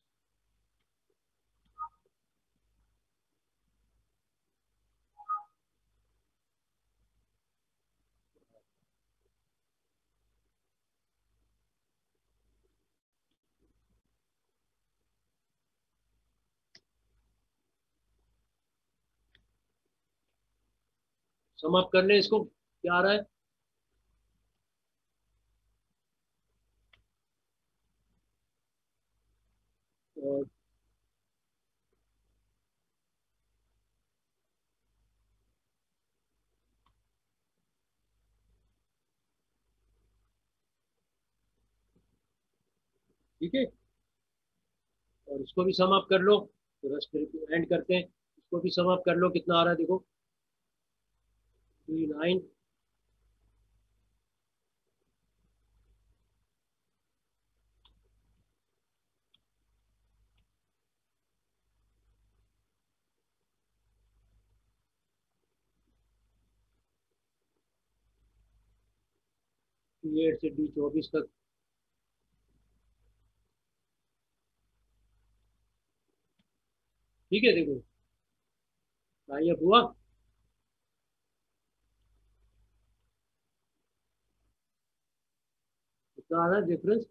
समाप्त कर लें इसको, क्या आ रहा है, और ठीक है, और इसको भी सम अप कर लो, तो बस फिर एंड करते हैं। इसको भी सम अप कर लो, कितना आ रहा है देखो, 39, T8 से D24 तक। ठीक है, देखो भाई अब हुआ। कितना आ रहा है डिफरेंस,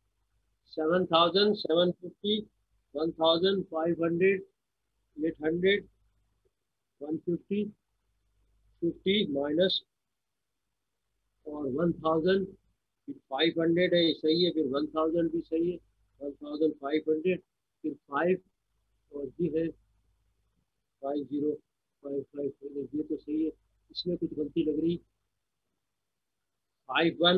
7,750, 1,500, 800, 150, 50 माइनस और 1,500 है, सही है, फिर 1,000 भी सही है, 1,500, फिर 5 और ये है 5055, ये तो सही है, इसमें कुछ गलती लग रही। 51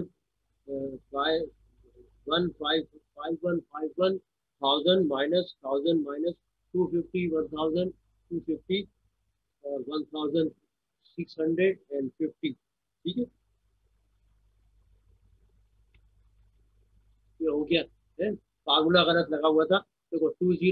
1,551 1000 माइनस 1000 माइनस 250, 1000, 250 और 1,650। ठीक है, ये हो गया है। फार्मूला गलत लगा हुआ था, देखो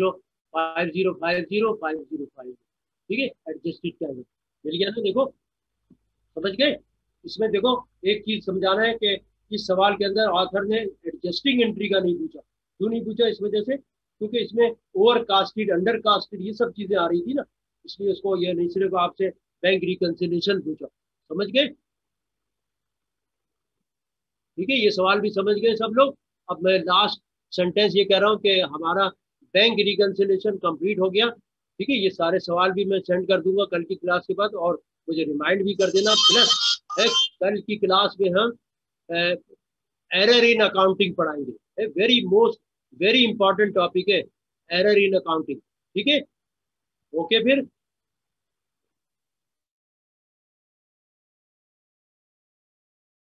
2050505050। ठीक है, एडजस्टेड क्या है, मिल गया ना, देखो समझ गए। इसमें देखो एक चीज समझाना है कि इस सवाल के अंदर ऑथर ने एडजस्टिंग एंट्री का नहीं पूछा। क्यों नहीं पूछा, इस वजह से क्योंकि इसमें ओवर कास्टेड, अंडर कास्टेड, ये सब चीजें आ रही थी ना, इसलिए उसको ये नहीं सिर्फ आपसे बैंक रिकंसिलिएशन पूछा। समझ गए, ठीक है, ये सवाल भी समझ गए सब लोग। अब मैं लास्ट सेंटेंस ये कह रहा हूँ कि हमारा बैंक रिकंसिलिएशन कंप्लीट हो गया। ठीक है, ये सारे सवाल भी मैं सेंड कर दूंगा कल की क्लास के बाद, और मुझे रिमाइंड भी कर देना। प्लस कल की क्लास में हम एरर इन अकाउंटिंग पढ़ाएंगे, very most very important topic है एरर इन अकाउंटिंग। ठीक है, ओके फिर।